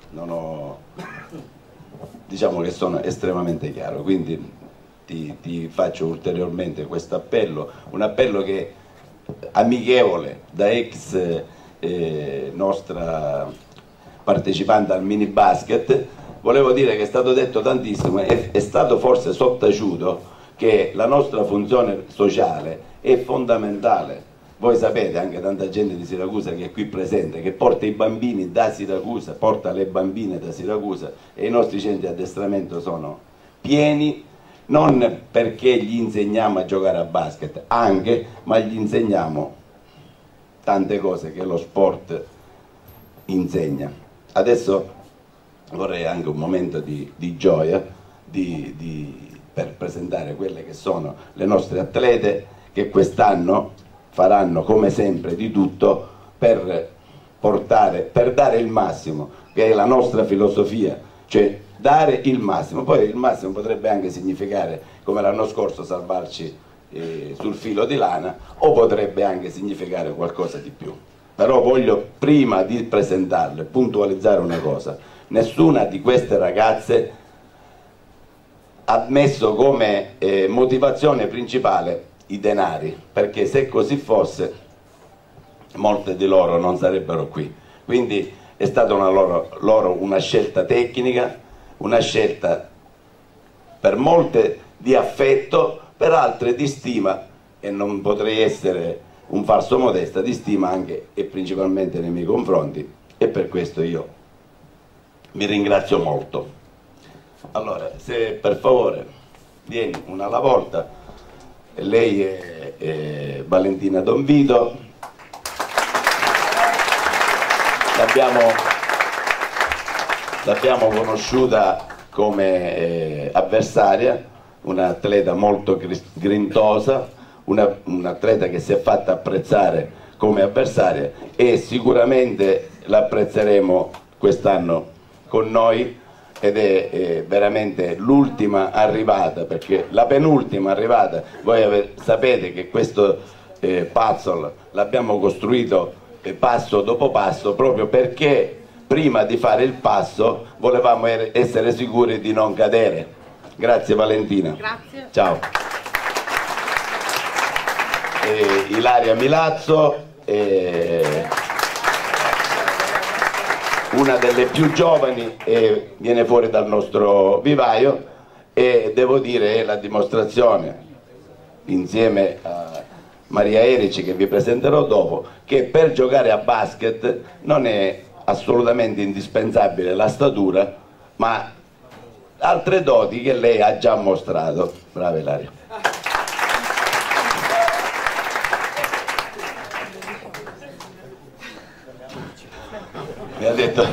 Speaker 6: diciamo che sono estremamente chiaro, quindi ti faccio ulteriormente questo appello, un appello che amichevole da ex nostra partecipante al mini basket. Volevo dire che è stato detto tantissimo, è stato forse sottaciuto che la nostra funzione sociale è fondamentale. Voi sapete, anche tanta gente di Siracusa che è qui presente, che porta i bambini da Siracusa, porta le bambine da Siracusa, e i nostri centri di addestramento sono pieni, non perché gli insegniamo a giocare a basket, anche, ma gli insegniamo tante cose che lo sport insegna. Adesso vorrei anche un momento di gioia per presentare quelle che sono le nostre atlete, che quest'anno faranno come sempre di tutto per dare il massimo, che è la nostra filosofia, cioè dare il massimo. Poi il massimo potrebbe anche significare, come l'anno scorso, salvarci sul filo di lana, o potrebbe anche significare qualcosa di più. Però voglio, prima di presentarle, puntualizzare una cosa: nessuna di queste ragazze ha messo come motivazione principale i denari, perché se così fosse molte di loro non sarebbero qui. Quindi è stata loro una scelta tecnica, una scelta per molte di affetto, per altre di stima, e non potrei essere un falso modesta, di stima anche e principalmente nei miei confronti, e per questo io mi ringrazio molto. Allora, se per favore vieni una alla volta. Lei è Valentina Donvido, l'abbiamo conosciuta come avversaria, un'atleta molto grintosa, un'atleta che si è fatta apprezzare come avversaria, e sicuramente l'apprezzeremo quest'anno con noi, ed è veramente l'ultima arrivata, perché la penultima arrivata, voi sapete che questo puzzle l'abbiamo costruito passo dopo passo, proprio perché prima di fare il passo volevamo essere sicuri di non cadere. Grazie Valentina.
Speaker 12: Grazie.
Speaker 6: Ciao. Ilaria Milazzo, una delle più giovani, viene fuori dal nostro vivaio e devo dire è la dimostrazione, insieme a Maria Erici che vi presenterò dopo, che per giocare a basket non è assolutamente indispensabile la statura, ma altre doti che lei ha già mostrato. Brava Ilaria. Mi ha detto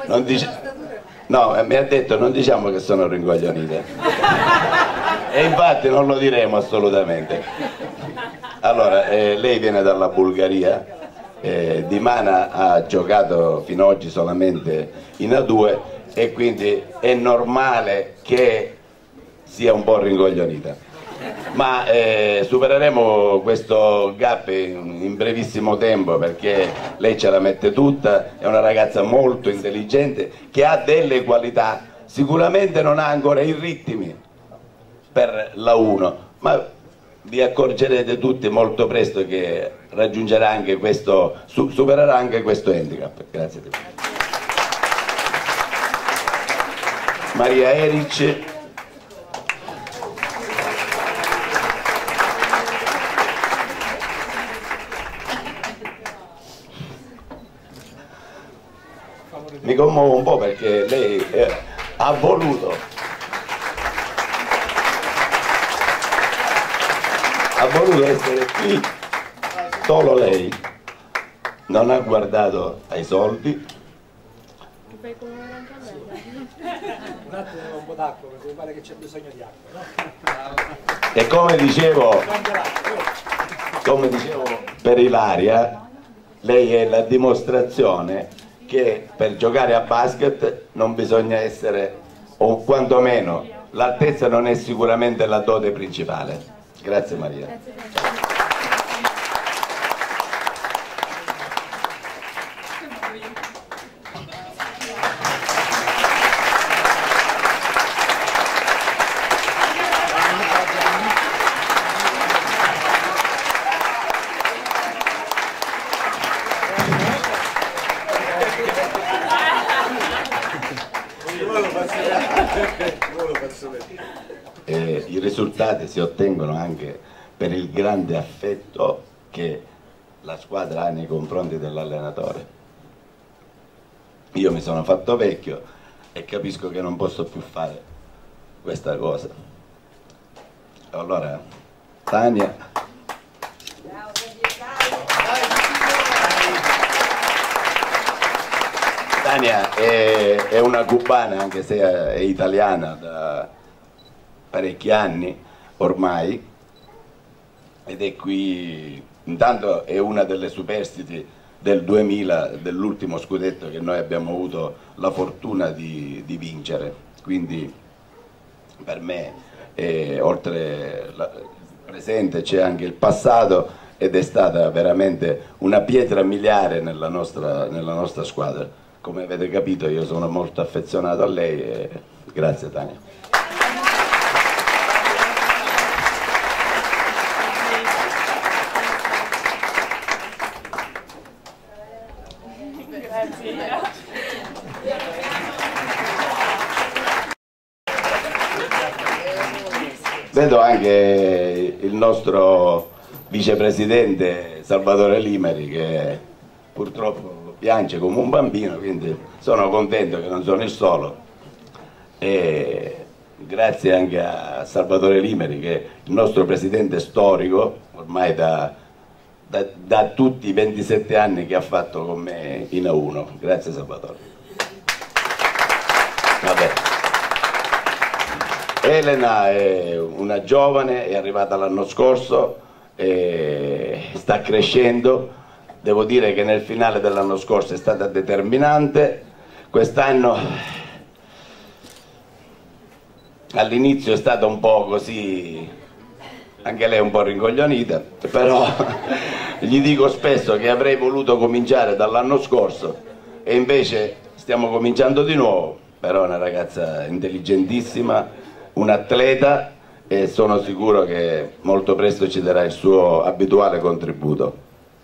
Speaker 6: mi ha detto non diciamo che sono rincoglionite e infatti non lo diremo assolutamente. Allora, lei viene dalla Bulgaria, Dimana ha giocato fino ad oggi solamente in A2 e quindi è normale che sia un po' rincoglionita, ma supereremo questo gap in brevissimo tempo perché lei ce la mette tutta, è una ragazza molto intelligente che ha delle qualità, sicuramente non ha ancora i ritmi per la 1, ma vi accorgerete tutti molto presto che raggiungerà anche questo, supererà anche questo handicap. Grazie a te. Maria Eric. Mi commuovo un po' perché lei ha voluto essere qui, solo lei, non ha guardato ai soldi.
Speaker 11: Un attimo un po' d'acqua perché mi pare che c'è bisogno di acqua, no?
Speaker 6: E come dicevo per Ilaria, lei è la dimostrazione che per giocare a basket non bisogna essere, o quantomeno l'altezza non è sicuramente la dote principale. Grazie Maria. I risultati si ottengono anche per il grande affetto che la squadra ha nei confronti dell'allenatore. Io mi sono fatto vecchio e capisco che non posso più fare questa cosa. Allora, Tania. Tania è una cubana, anche se è italiana da parecchi anni ormai, ed è qui, intanto è una delle superstiti del 2000, dell'ultimo scudetto che noi abbiamo avuto la fortuna di vincere, quindi per me oltre il presente c'è anche il passato ed è stata veramente una pietra miliare nella nostra squadra. Come avete capito io sono molto affezionato a lei e grazie Tania. Vedo anche il nostro vicepresidente Salvatore Limeri che purtroppo piange come un bambino, quindi sono contento che non sono il solo. E grazie anche a Salvatore Limeri che è il nostro presidente storico, ormai da tutti i 27 anni che ha fatto con me in A1. Grazie Salvatore. Vabbè. Elena è una giovane, è arrivata l'anno scorso, sta crescendo, devo dire che nel finale dell'anno scorso è stata determinante, quest'anno all'inizio è stata un po' così, anche lei un po' rincoglionita, però gli dico spesso che avrei voluto cominciare dall'anno scorso e invece stiamo cominciando di nuovo, però è una ragazza intelligentissima, un atleta e sono sicuro che molto presto ci darà il suo abituale contributo.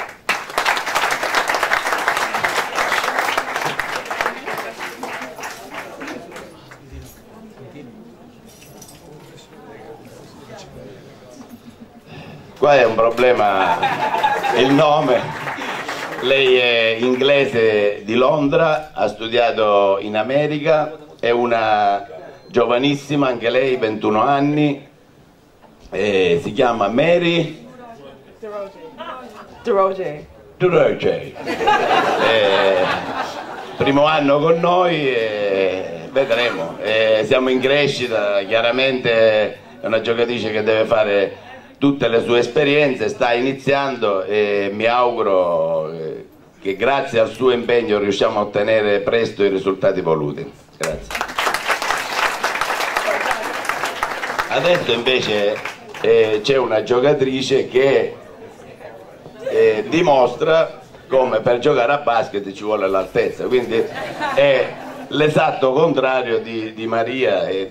Speaker 6: Qua è un problema il nome. Lei è inglese di Londra, ha studiato in America, è una giovanissima, anche lei, 21 anni, si chiama Mary Duroge. Primo anno con noi, vedremo, siamo in crescita, chiaramente è una giocatrice che deve fare tutte le sue esperienze, sta iniziando e mi auguro che grazie al suo impegno riusciamo a ottenere presto i risultati voluti. Grazie. Adesso invece c'è una giocatrice che dimostra come per giocare a basket ci vuole l'altezza, quindi è l'esatto contrario di Maria e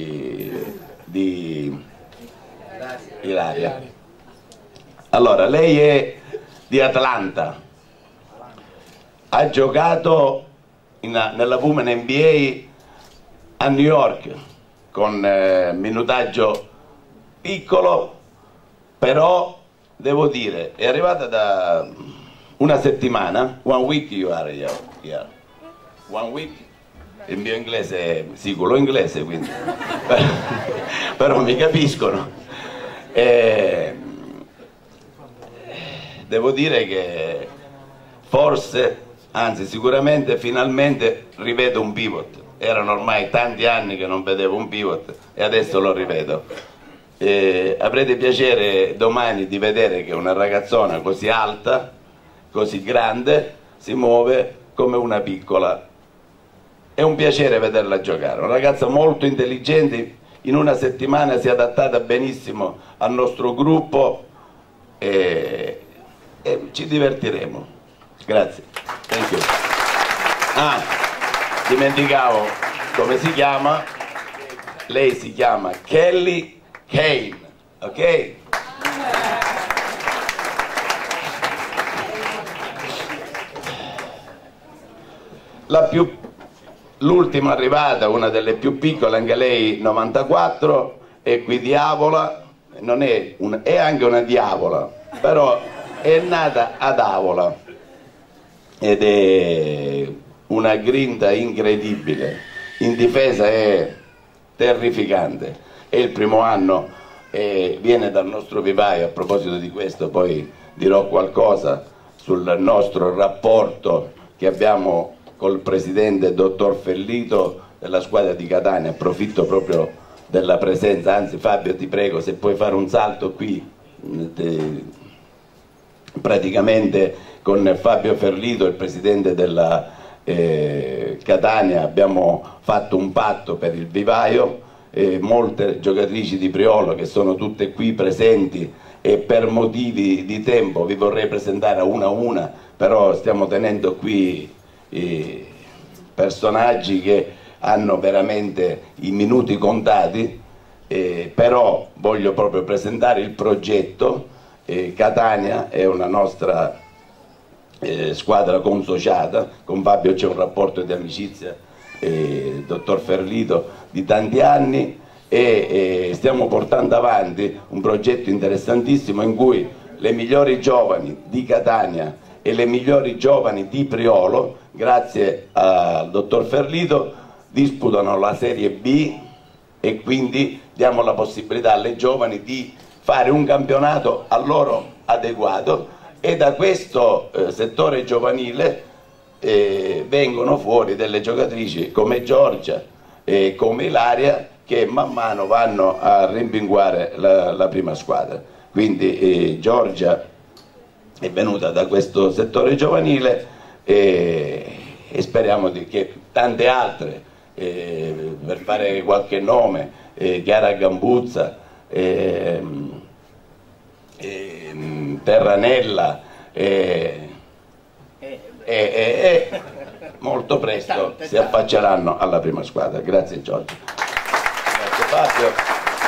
Speaker 6: di Ilaria. Allora, lei è di Atlanta, ha giocato nella Women NBA a New York con minutaggio piccolo, però devo dire è arrivata da una settimana, 1 week you are here. 1 week, il mio inglese è sicuro inglese, quindi però mi capiscono. Devo dire che forse, anzi sicuramente, finalmente rivedo un pivot. Erano ormai tanti anni che non vedevo un pivot e adesso lo rivedo. Avrete piacere domani di vedere che una ragazzona così alta, così grande, si muove come una piccola. È un piacere vederla giocare, una ragazza molto intelligente. In una settimana si è adattata benissimo al nostro gruppo e ci divertiremo. Grazie. Thank you. Dimenticavo come si chiama. Lei si chiama Kelly Kane, ok? L'ultima arrivata, una delle più piccole, anche lei 94, è qui Diavola, non è, è anche una diavola, però è nata ad Avola ed è una grinta incredibile, in difesa è terrificante, è il primo anno e viene dal nostro vivaio. A proposito di questo poi dirò qualcosa sul nostro rapporto che abbiamo col presidente dottor Fellito della squadra di Catania. Approfitto proprio della presenza, anzi Fabio ti prego se puoi fare un salto qui, praticamente con Fabio Ferlito, il presidente della Catania, abbiamo fatto un patto per il vivaio, molte giocatrici di Priolo che sono tutte qui presenti e per motivi di tempo vi vorrei presentare a una, però stiamo tenendo qui personaggi che hanno veramente i minuti contati, però voglio proprio presentare il progetto. Catania è una nostra squadra consociata, con Fabio c'è un rapporto di amicizia, dottor Ferlito, di tanti anni e stiamo portando avanti un progetto interessantissimo in cui le migliori giovani di Catania e le migliori giovani di Priolo, grazie al dottor Ferlito, disputano la Serie B e quindi diamo la possibilità alle giovani di fare un campionato a loro adeguato e da questo settore giovanile vengono fuori delle giocatrici come Giorgia e come Ilaria che man mano vanno a rimpinguare la prima squadra. Quindi Giorgia è venuta da questo settore giovanile e speriamo che tante altre, per fare qualche nome, Chiara Gambuzza, Terranella, molto presto si affacceranno alla prima squadra. Grazie Giorgio. Grazie
Speaker 12: Fabio.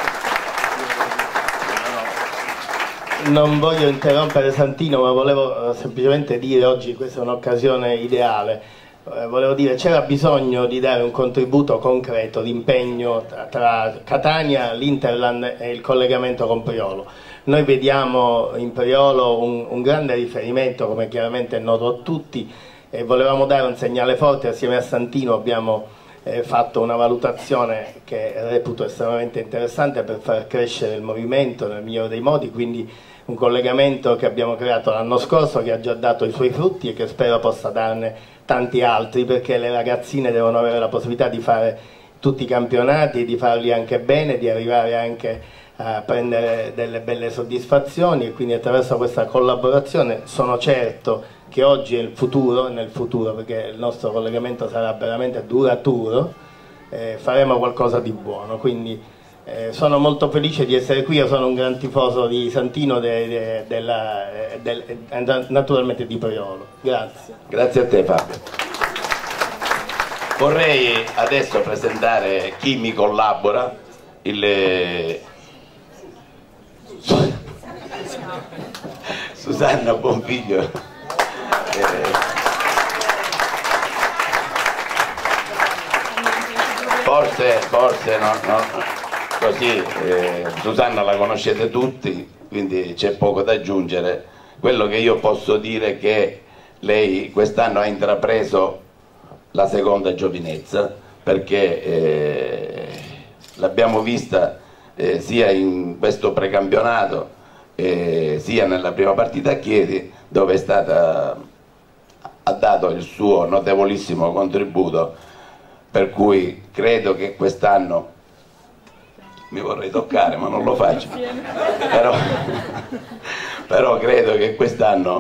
Speaker 12: Non voglio interrompere Santino, ma volevo semplicemente dire oggi questa è un'occasione ideale. Volevo dire c'era bisogno di dare un contributo concreto, l'impegno tra Catania, l'Interland e il collegamento con Priolo. Noi vediamo in Priolo un grande riferimento, come chiaramente è noto a tutti, e volevamo dare un segnale forte. Assieme a Santino abbiamo fatto una valutazione che reputo estremamente interessante per far crescere il movimento nel migliore dei modi, quindi un collegamento che abbiamo creato l'anno scorso, che ha già dato i suoi frutti e che spero possa darne tanti altri, perché le ragazzine devono avere la possibilità di fare tutti i campionati, di farli anche bene, di arrivare anche a prendere delle belle soddisfazioni, e quindi attraverso questa collaborazione sono certo che oggi è il futuro, nel futuro, perché il nostro collegamento sarà veramente duraturo, faremo qualcosa di buono. Quindi sono molto felice di essere qui. Io sono un gran tifoso di Santino, naturalmente di Priolo. Grazie.
Speaker 6: Grazie a te Fabio. Vorrei adesso presentare chi mi collabora, Susanna Bonfiglio. Forse no, così Susanna la conoscete tutti, quindi c'è poco da aggiungere. Quello che io posso dire è che lei quest'anno ha intrapreso la seconda giovinezza, perché l'abbiamo vista sia in questo precampionato sia nella prima partita a Chieti, dove è stata, ha dato il suo notevolissimo contributo, per cui credo che quest'anno, mi vorrei toccare ma non lo faccio, però credo che quest'anno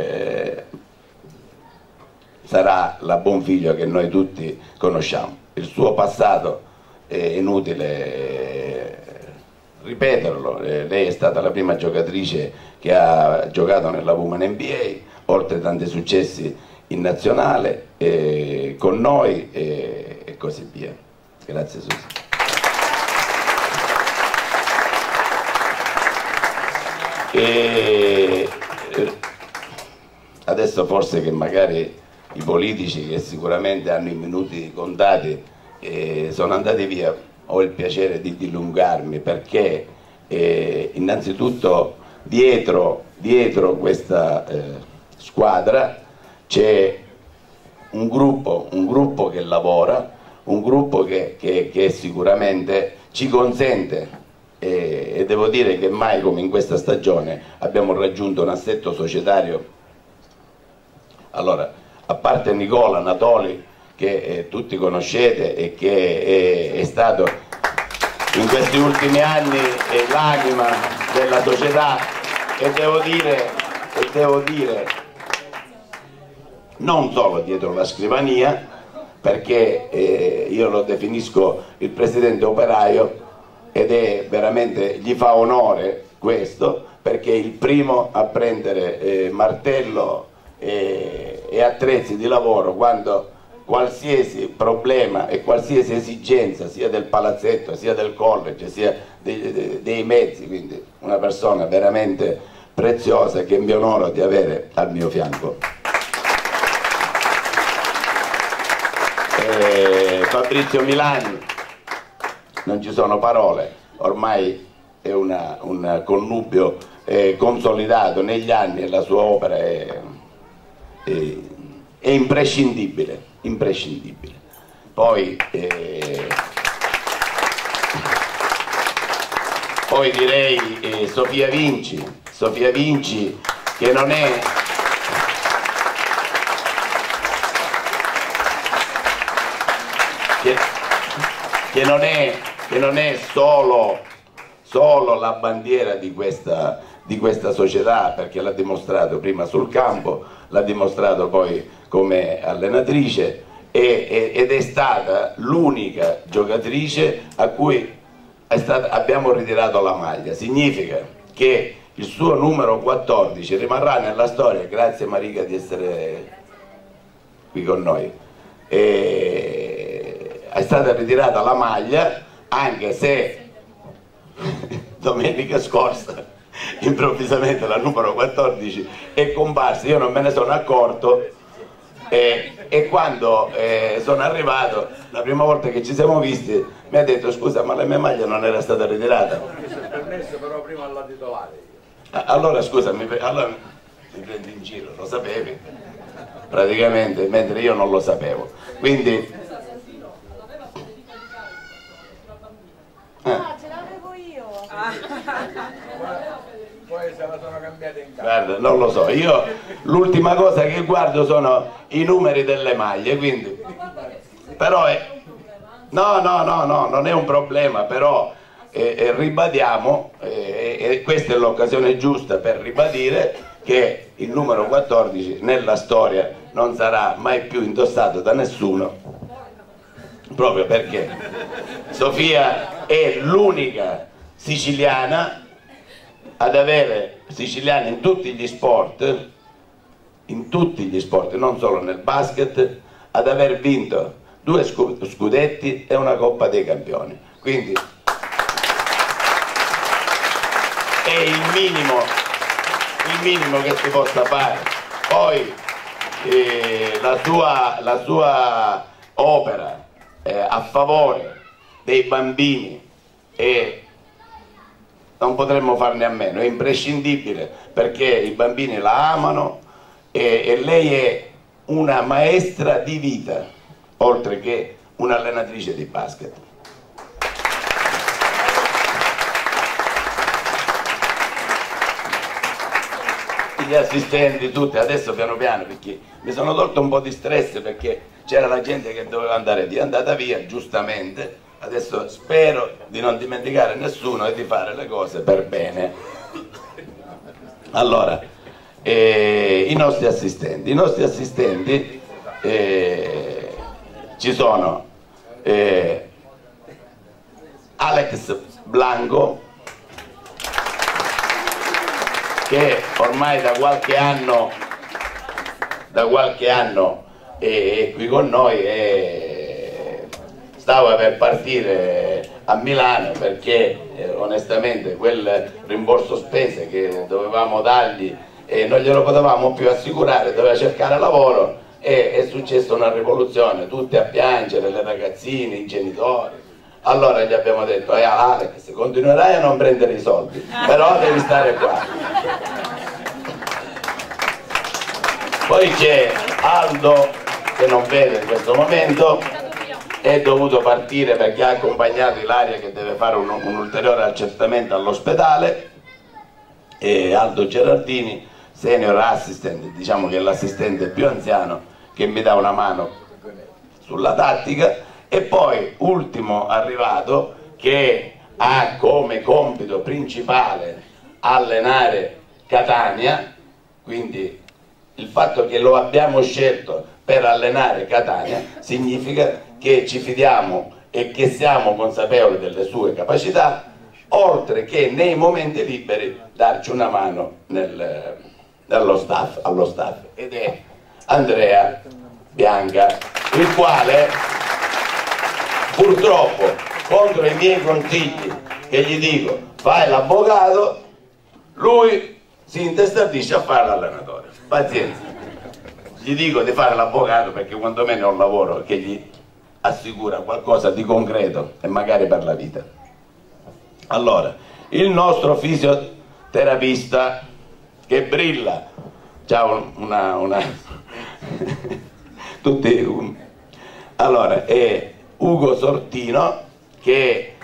Speaker 6: sarà la Bonfiglio che noi tutti conosciamo. Il suo passato è inutile ripeterlo, lei è stata la prima giocatrice che ha giocato nella Women NBA, oltre a tanti successi in nazionale, con noi e così via. Grazie Susi. Adesso forse che magari i politici, che sicuramente hanno i minuti contati, sono andati via, ho il piacere di dilungarmi, perché innanzitutto dietro questa squadra c'è un gruppo che lavora, un gruppo che sicuramente ci consente, e devo dire che mai come in questa stagione abbiamo raggiunto un assetto societario. Allora, a parte Nicola Natoli, che tutti conoscete e che è stato in questi ultimi anni l'anima della società, e devo dire non solo dietro la scrivania, perché io lo definisco il presidente operaio, ed è veramente, gli fa onore questo, perché è il primo a prendere martello e attrezzi di lavoro quando qualsiasi problema e qualsiasi esigenza, sia del palazzetto, sia del college, sia dei mezzi, quindi una persona veramente preziosa che mi onoro di avere al mio fianco. Fabrizio Milani, non ci sono parole, ormai è un connubio consolidato negli anni, e la sua opera è imprescindibile. Poi direi Sofia Vinci che non è che non è solo la bandiera di questa società, perché l'ha dimostrato prima sul campo, l'ha dimostrato poi come allenatrice, ed è stata l'unica giocatrice a cui abbiamo ritirato la maglia. Significa che il suo numero 14 rimarrà nella storia. Grazie Marica di essere qui con noi. È stata ritirata la maglia, anche se domenica scorsa improvvisamente la numero 14 è comparsa, io non me ne sono accorto, e quando sono arrivato, la prima volta che ci siamo visti, mi ha detto: scusa, ma la mia maglia non era stata ritirata?
Speaker 10: Mi si è permesso però prima alla titolare.
Speaker 6: Allora scusa, allora mi prendi in giro, lo sapevi? Praticamente, mentre io non lo sapevo. Quindi
Speaker 13: ce l'avevo io.
Speaker 10: Poi se la sono cambiata in casa.
Speaker 6: Guarda, non lo so, io l'ultima cosa che guardo sono i numeri delle maglie, quindi però no, non è un problema, però ribadiamo, e questa è l'occasione giusta per ribadire che il numero 14 nella storia non sarà mai più indossato da nessuno, proprio perché Sofia è l'unica siciliana ad avere, siciliana in tutti gli sport, non solo nel basket, ad aver vinto 2 scudetti e una Coppa dei Campioni. Quindi è il minimo che si possa fare. Poi la sua opera a favore dei bambini non potremmo farne a meno, è imprescindibile, perché i bambini la amano e lei è una maestra di vita, oltre che un'allenatrice di basket. Gli assistenti tutti, adesso piano piano, perché mi sono tolto un po' di stress, perché c'era la gente che doveva andare via, è andata via giustamente. Adesso spero di non dimenticare nessuno e di fare le cose per bene. Allora, i nostri assistenti ci sono Alex Blanco, che ormai da qualche anno è qui con noi e stava per partire a Milano, perché onestamente quel rimborso spese che dovevamo dargli non glielo potevamo più assicurare, doveva cercare lavoro e è successa una rivoluzione, tutti a piangere, le ragazzine, i genitori. Allora gli abbiamo detto: Alex, continuerai a non prendere i soldi, però devi stare qua. Poi c'è Aldo, che non vede in questo momento, è dovuto partire perché ha accompagnato Ilaria che deve fare un ulteriore accertamento all'ospedale, e Aldo Gerardini, senior assistant, diciamo che è l'assistente più anziano che mi dà una mano sulla tattica. E poi ultimo arrivato, che ha come compito principale allenare Catania, quindi il fatto che lo abbiamo scelto per allenare Catania significa che ci fidiamo e che siamo consapevoli delle sue capacità, oltre che nei momenti liberi darci una mano allo staff, ed è Andrea Bianca, il quale purtroppo, contro i miei consigli che gli dico fai l'avvocato, lui si intestardisce a fare l'allenatore. Pazienza, gli dico di fare l'avvocato perché quantomeno è un lavoro che gli assicura qualcosa di concreto e magari per la vita. Allora, il nostro fisioterapista che brilla, c'ha una tutti, allora è Ugo Sortino, che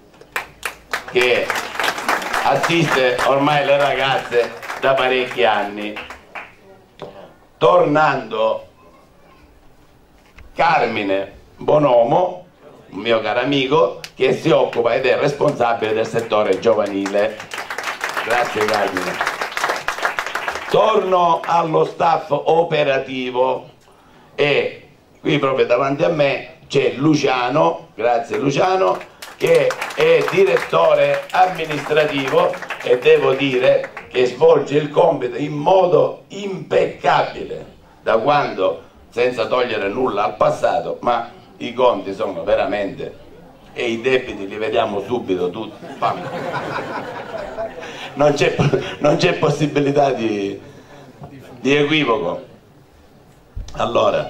Speaker 6: assiste ormai le ragazze da parecchi anni. Tornando, Carmine Bonomo, un mio caro amico, che si occupa ed è responsabile del settore giovanile. Grazie Carmine. Torno allo staff operativo, e qui proprio davanti a me c'è Luciano, grazie Luciano, che è direttore amministrativo e devo dire che svolge il compito in modo impeccabile da quando, senza togliere nulla al passato, ma i conti sono veramente e i debiti li vediamo subito tutti. Non c'è possibilità di equivoco. Allora,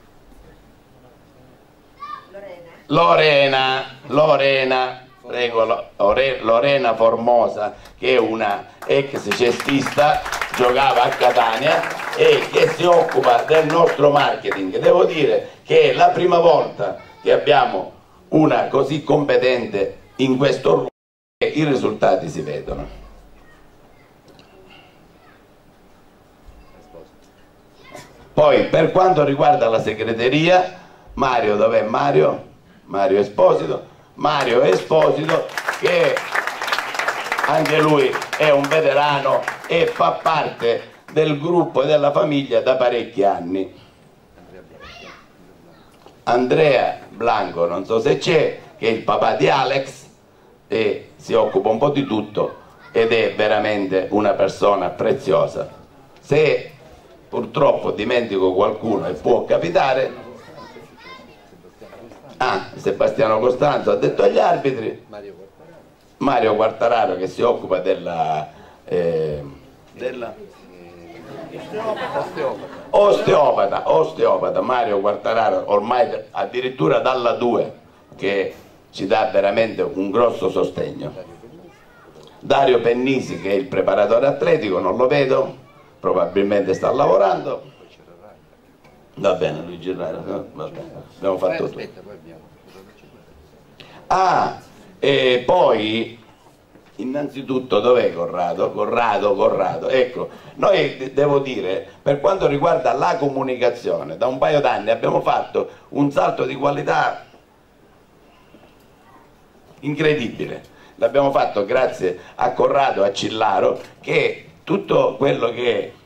Speaker 6: Lorena, prego, Lorena Formosa, che è una ex cestista, giocava a Catania e che si occupa del nostro marketing. Devo dire che è la prima volta che abbiamo una così competente in questo ruolo e i risultati si vedono. Poi per quanto riguarda la segreteria, Mario, dov'è Mario? Mario Esposito, che anche lui è un veterano e fa parte del gruppo e della famiglia da parecchi anni. Andrea Blanco, non so se c'è, che è il papà di Alex e si occupa un po' di tutto ed è veramente una persona preziosa. Se purtroppo dimentico qualcuno e può capitare, Sebastiano Costanzo ha detto agli arbitri, Mario Quartararo che si occupa della osteopata Mario Quartararo, ormai addirittura dalla 2, che ci dà veramente un grosso sostegno. Dario Pennisi, che è il preparatore atletico, non lo vedo, probabilmente sta lavorando. Va bene, Luigi Rara, no? Va bene. Abbiamo fatto tutto. E poi innanzitutto dov'è Corrado? Corrado, ecco, noi devo dire, per quanto riguarda la comunicazione, da un paio d'anni abbiamo fatto un salto di qualità incredibile. L'abbiamo fatto grazie a Corrado, a Cillaro, che tutto quello che è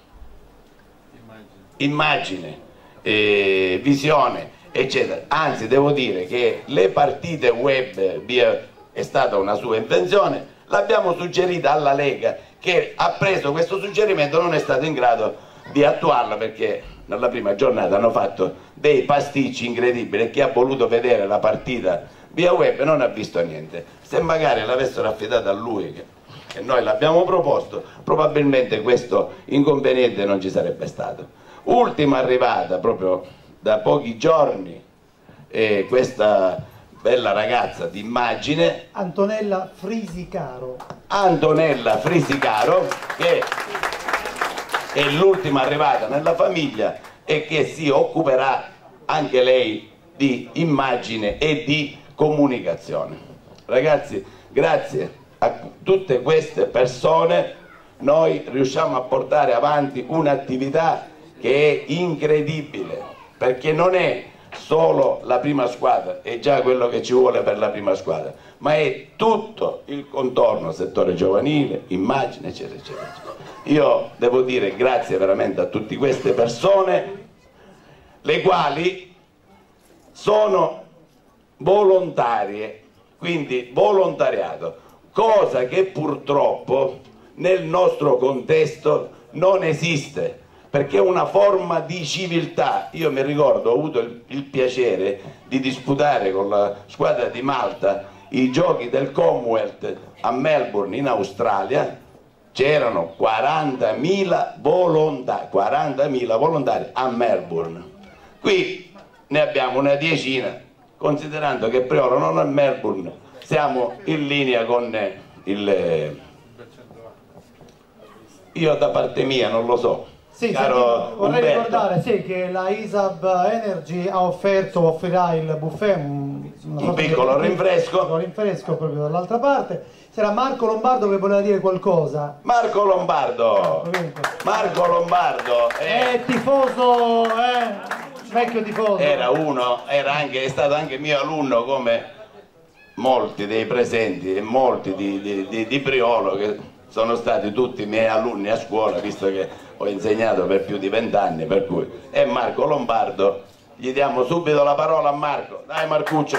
Speaker 6: immagine, visione, eccetera. Anzi, devo dire che le partite web è stata una sua invenzione, l'abbiamo suggerita alla Lega, che ha preso questo suggerimento, non è stato in grado di attuarlo perché nella prima giornata hanno fatto dei pasticci incredibili e chi ha voluto vedere la partita via web non ha visto niente. Se magari l'avessero affidata a lui, che noi l'abbiamo proposto, probabilmente questo inconveniente non ci sarebbe stato. Ultima arrivata proprio da pochi giorni, questa bella ragazza di immagine,
Speaker 1: Antonella Frisicaro,
Speaker 6: che è l'ultima arrivata nella famiglia e che si occuperà anche lei di immagine e di comunicazione. Ragazzi, grazie a tutte queste persone noi riusciamo a portare avanti un'attività che è incredibile, perché non è solo la prima squadra, è già quello che ci vuole per la prima squadra, ma è tutto il contorno, settore giovanile, immagine, eccetera, eccetera. Io devo dire grazie veramente a tutte queste persone, le quali sono volontarie, quindi volontariato, cosa che purtroppo nel nostro contesto non esiste, perché è una forma di civiltà. Io mi ricordo, ho avuto il piacere di disputare con la squadra di Malta i giochi del Commonwealth a Melbourne in Australia, c'erano 40.000 volontari a Melbourne. Qui ne abbiamo una decina, considerando che Priolo non è Melbourne, siamo in linea con il... Io da parte mia non lo so.
Speaker 1: Sì,
Speaker 6: caro
Speaker 1: vorrei
Speaker 6: Umberto,
Speaker 1: ricordare che la ISAB Energy offrirà il buffet,
Speaker 6: un piccolo rinfresco
Speaker 1: proprio dall'altra parte. C'era Marco Lombardo che voleva dire qualcosa.
Speaker 6: Marco Lombardo
Speaker 1: è tifoso, vecchio tifoso.
Speaker 6: È stato anche mio alunno, come molti dei presenti e molti di Priolo, che sono stati tutti miei alunni a scuola, visto che ho insegnato per più di 20 anni, per cui è Marco Lombardo. Gli diamo subito la parola a Marco. Dai Marcuccio.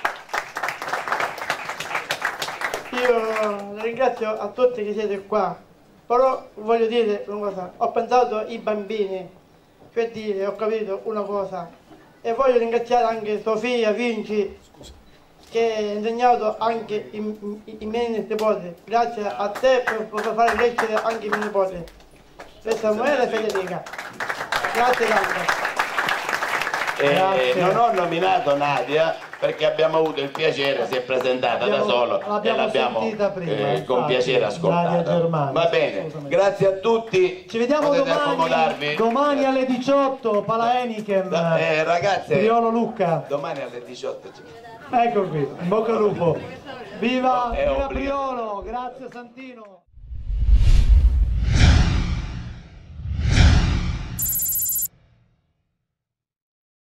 Speaker 13: Io ringrazio a tutti che siete qua, però voglio dire una cosa, ho pensato ai bambini, per dire, ho capito una cosa, e voglio ringraziare anche Sofia Vinci, che hai insegnato anche i miei nipoti. Grazie a te per fare crescere anche i miei nipoti. Per Samuele e Federica. Grazie tante.
Speaker 6: Non ho nominato Nadia perché abbiamo avuto il piacere, si è presentata da solo e l'abbiamo con piacere ascoltata. Va bene, grazie a tutti.
Speaker 1: Ci vediamo domani alle 18, Pala Heineken,
Speaker 6: ragazze,
Speaker 1: Priolo Lucca.
Speaker 6: Domani alle 18.
Speaker 1: Ecco qui, in bocca al lupo. Viva Priolo, grazie Santino.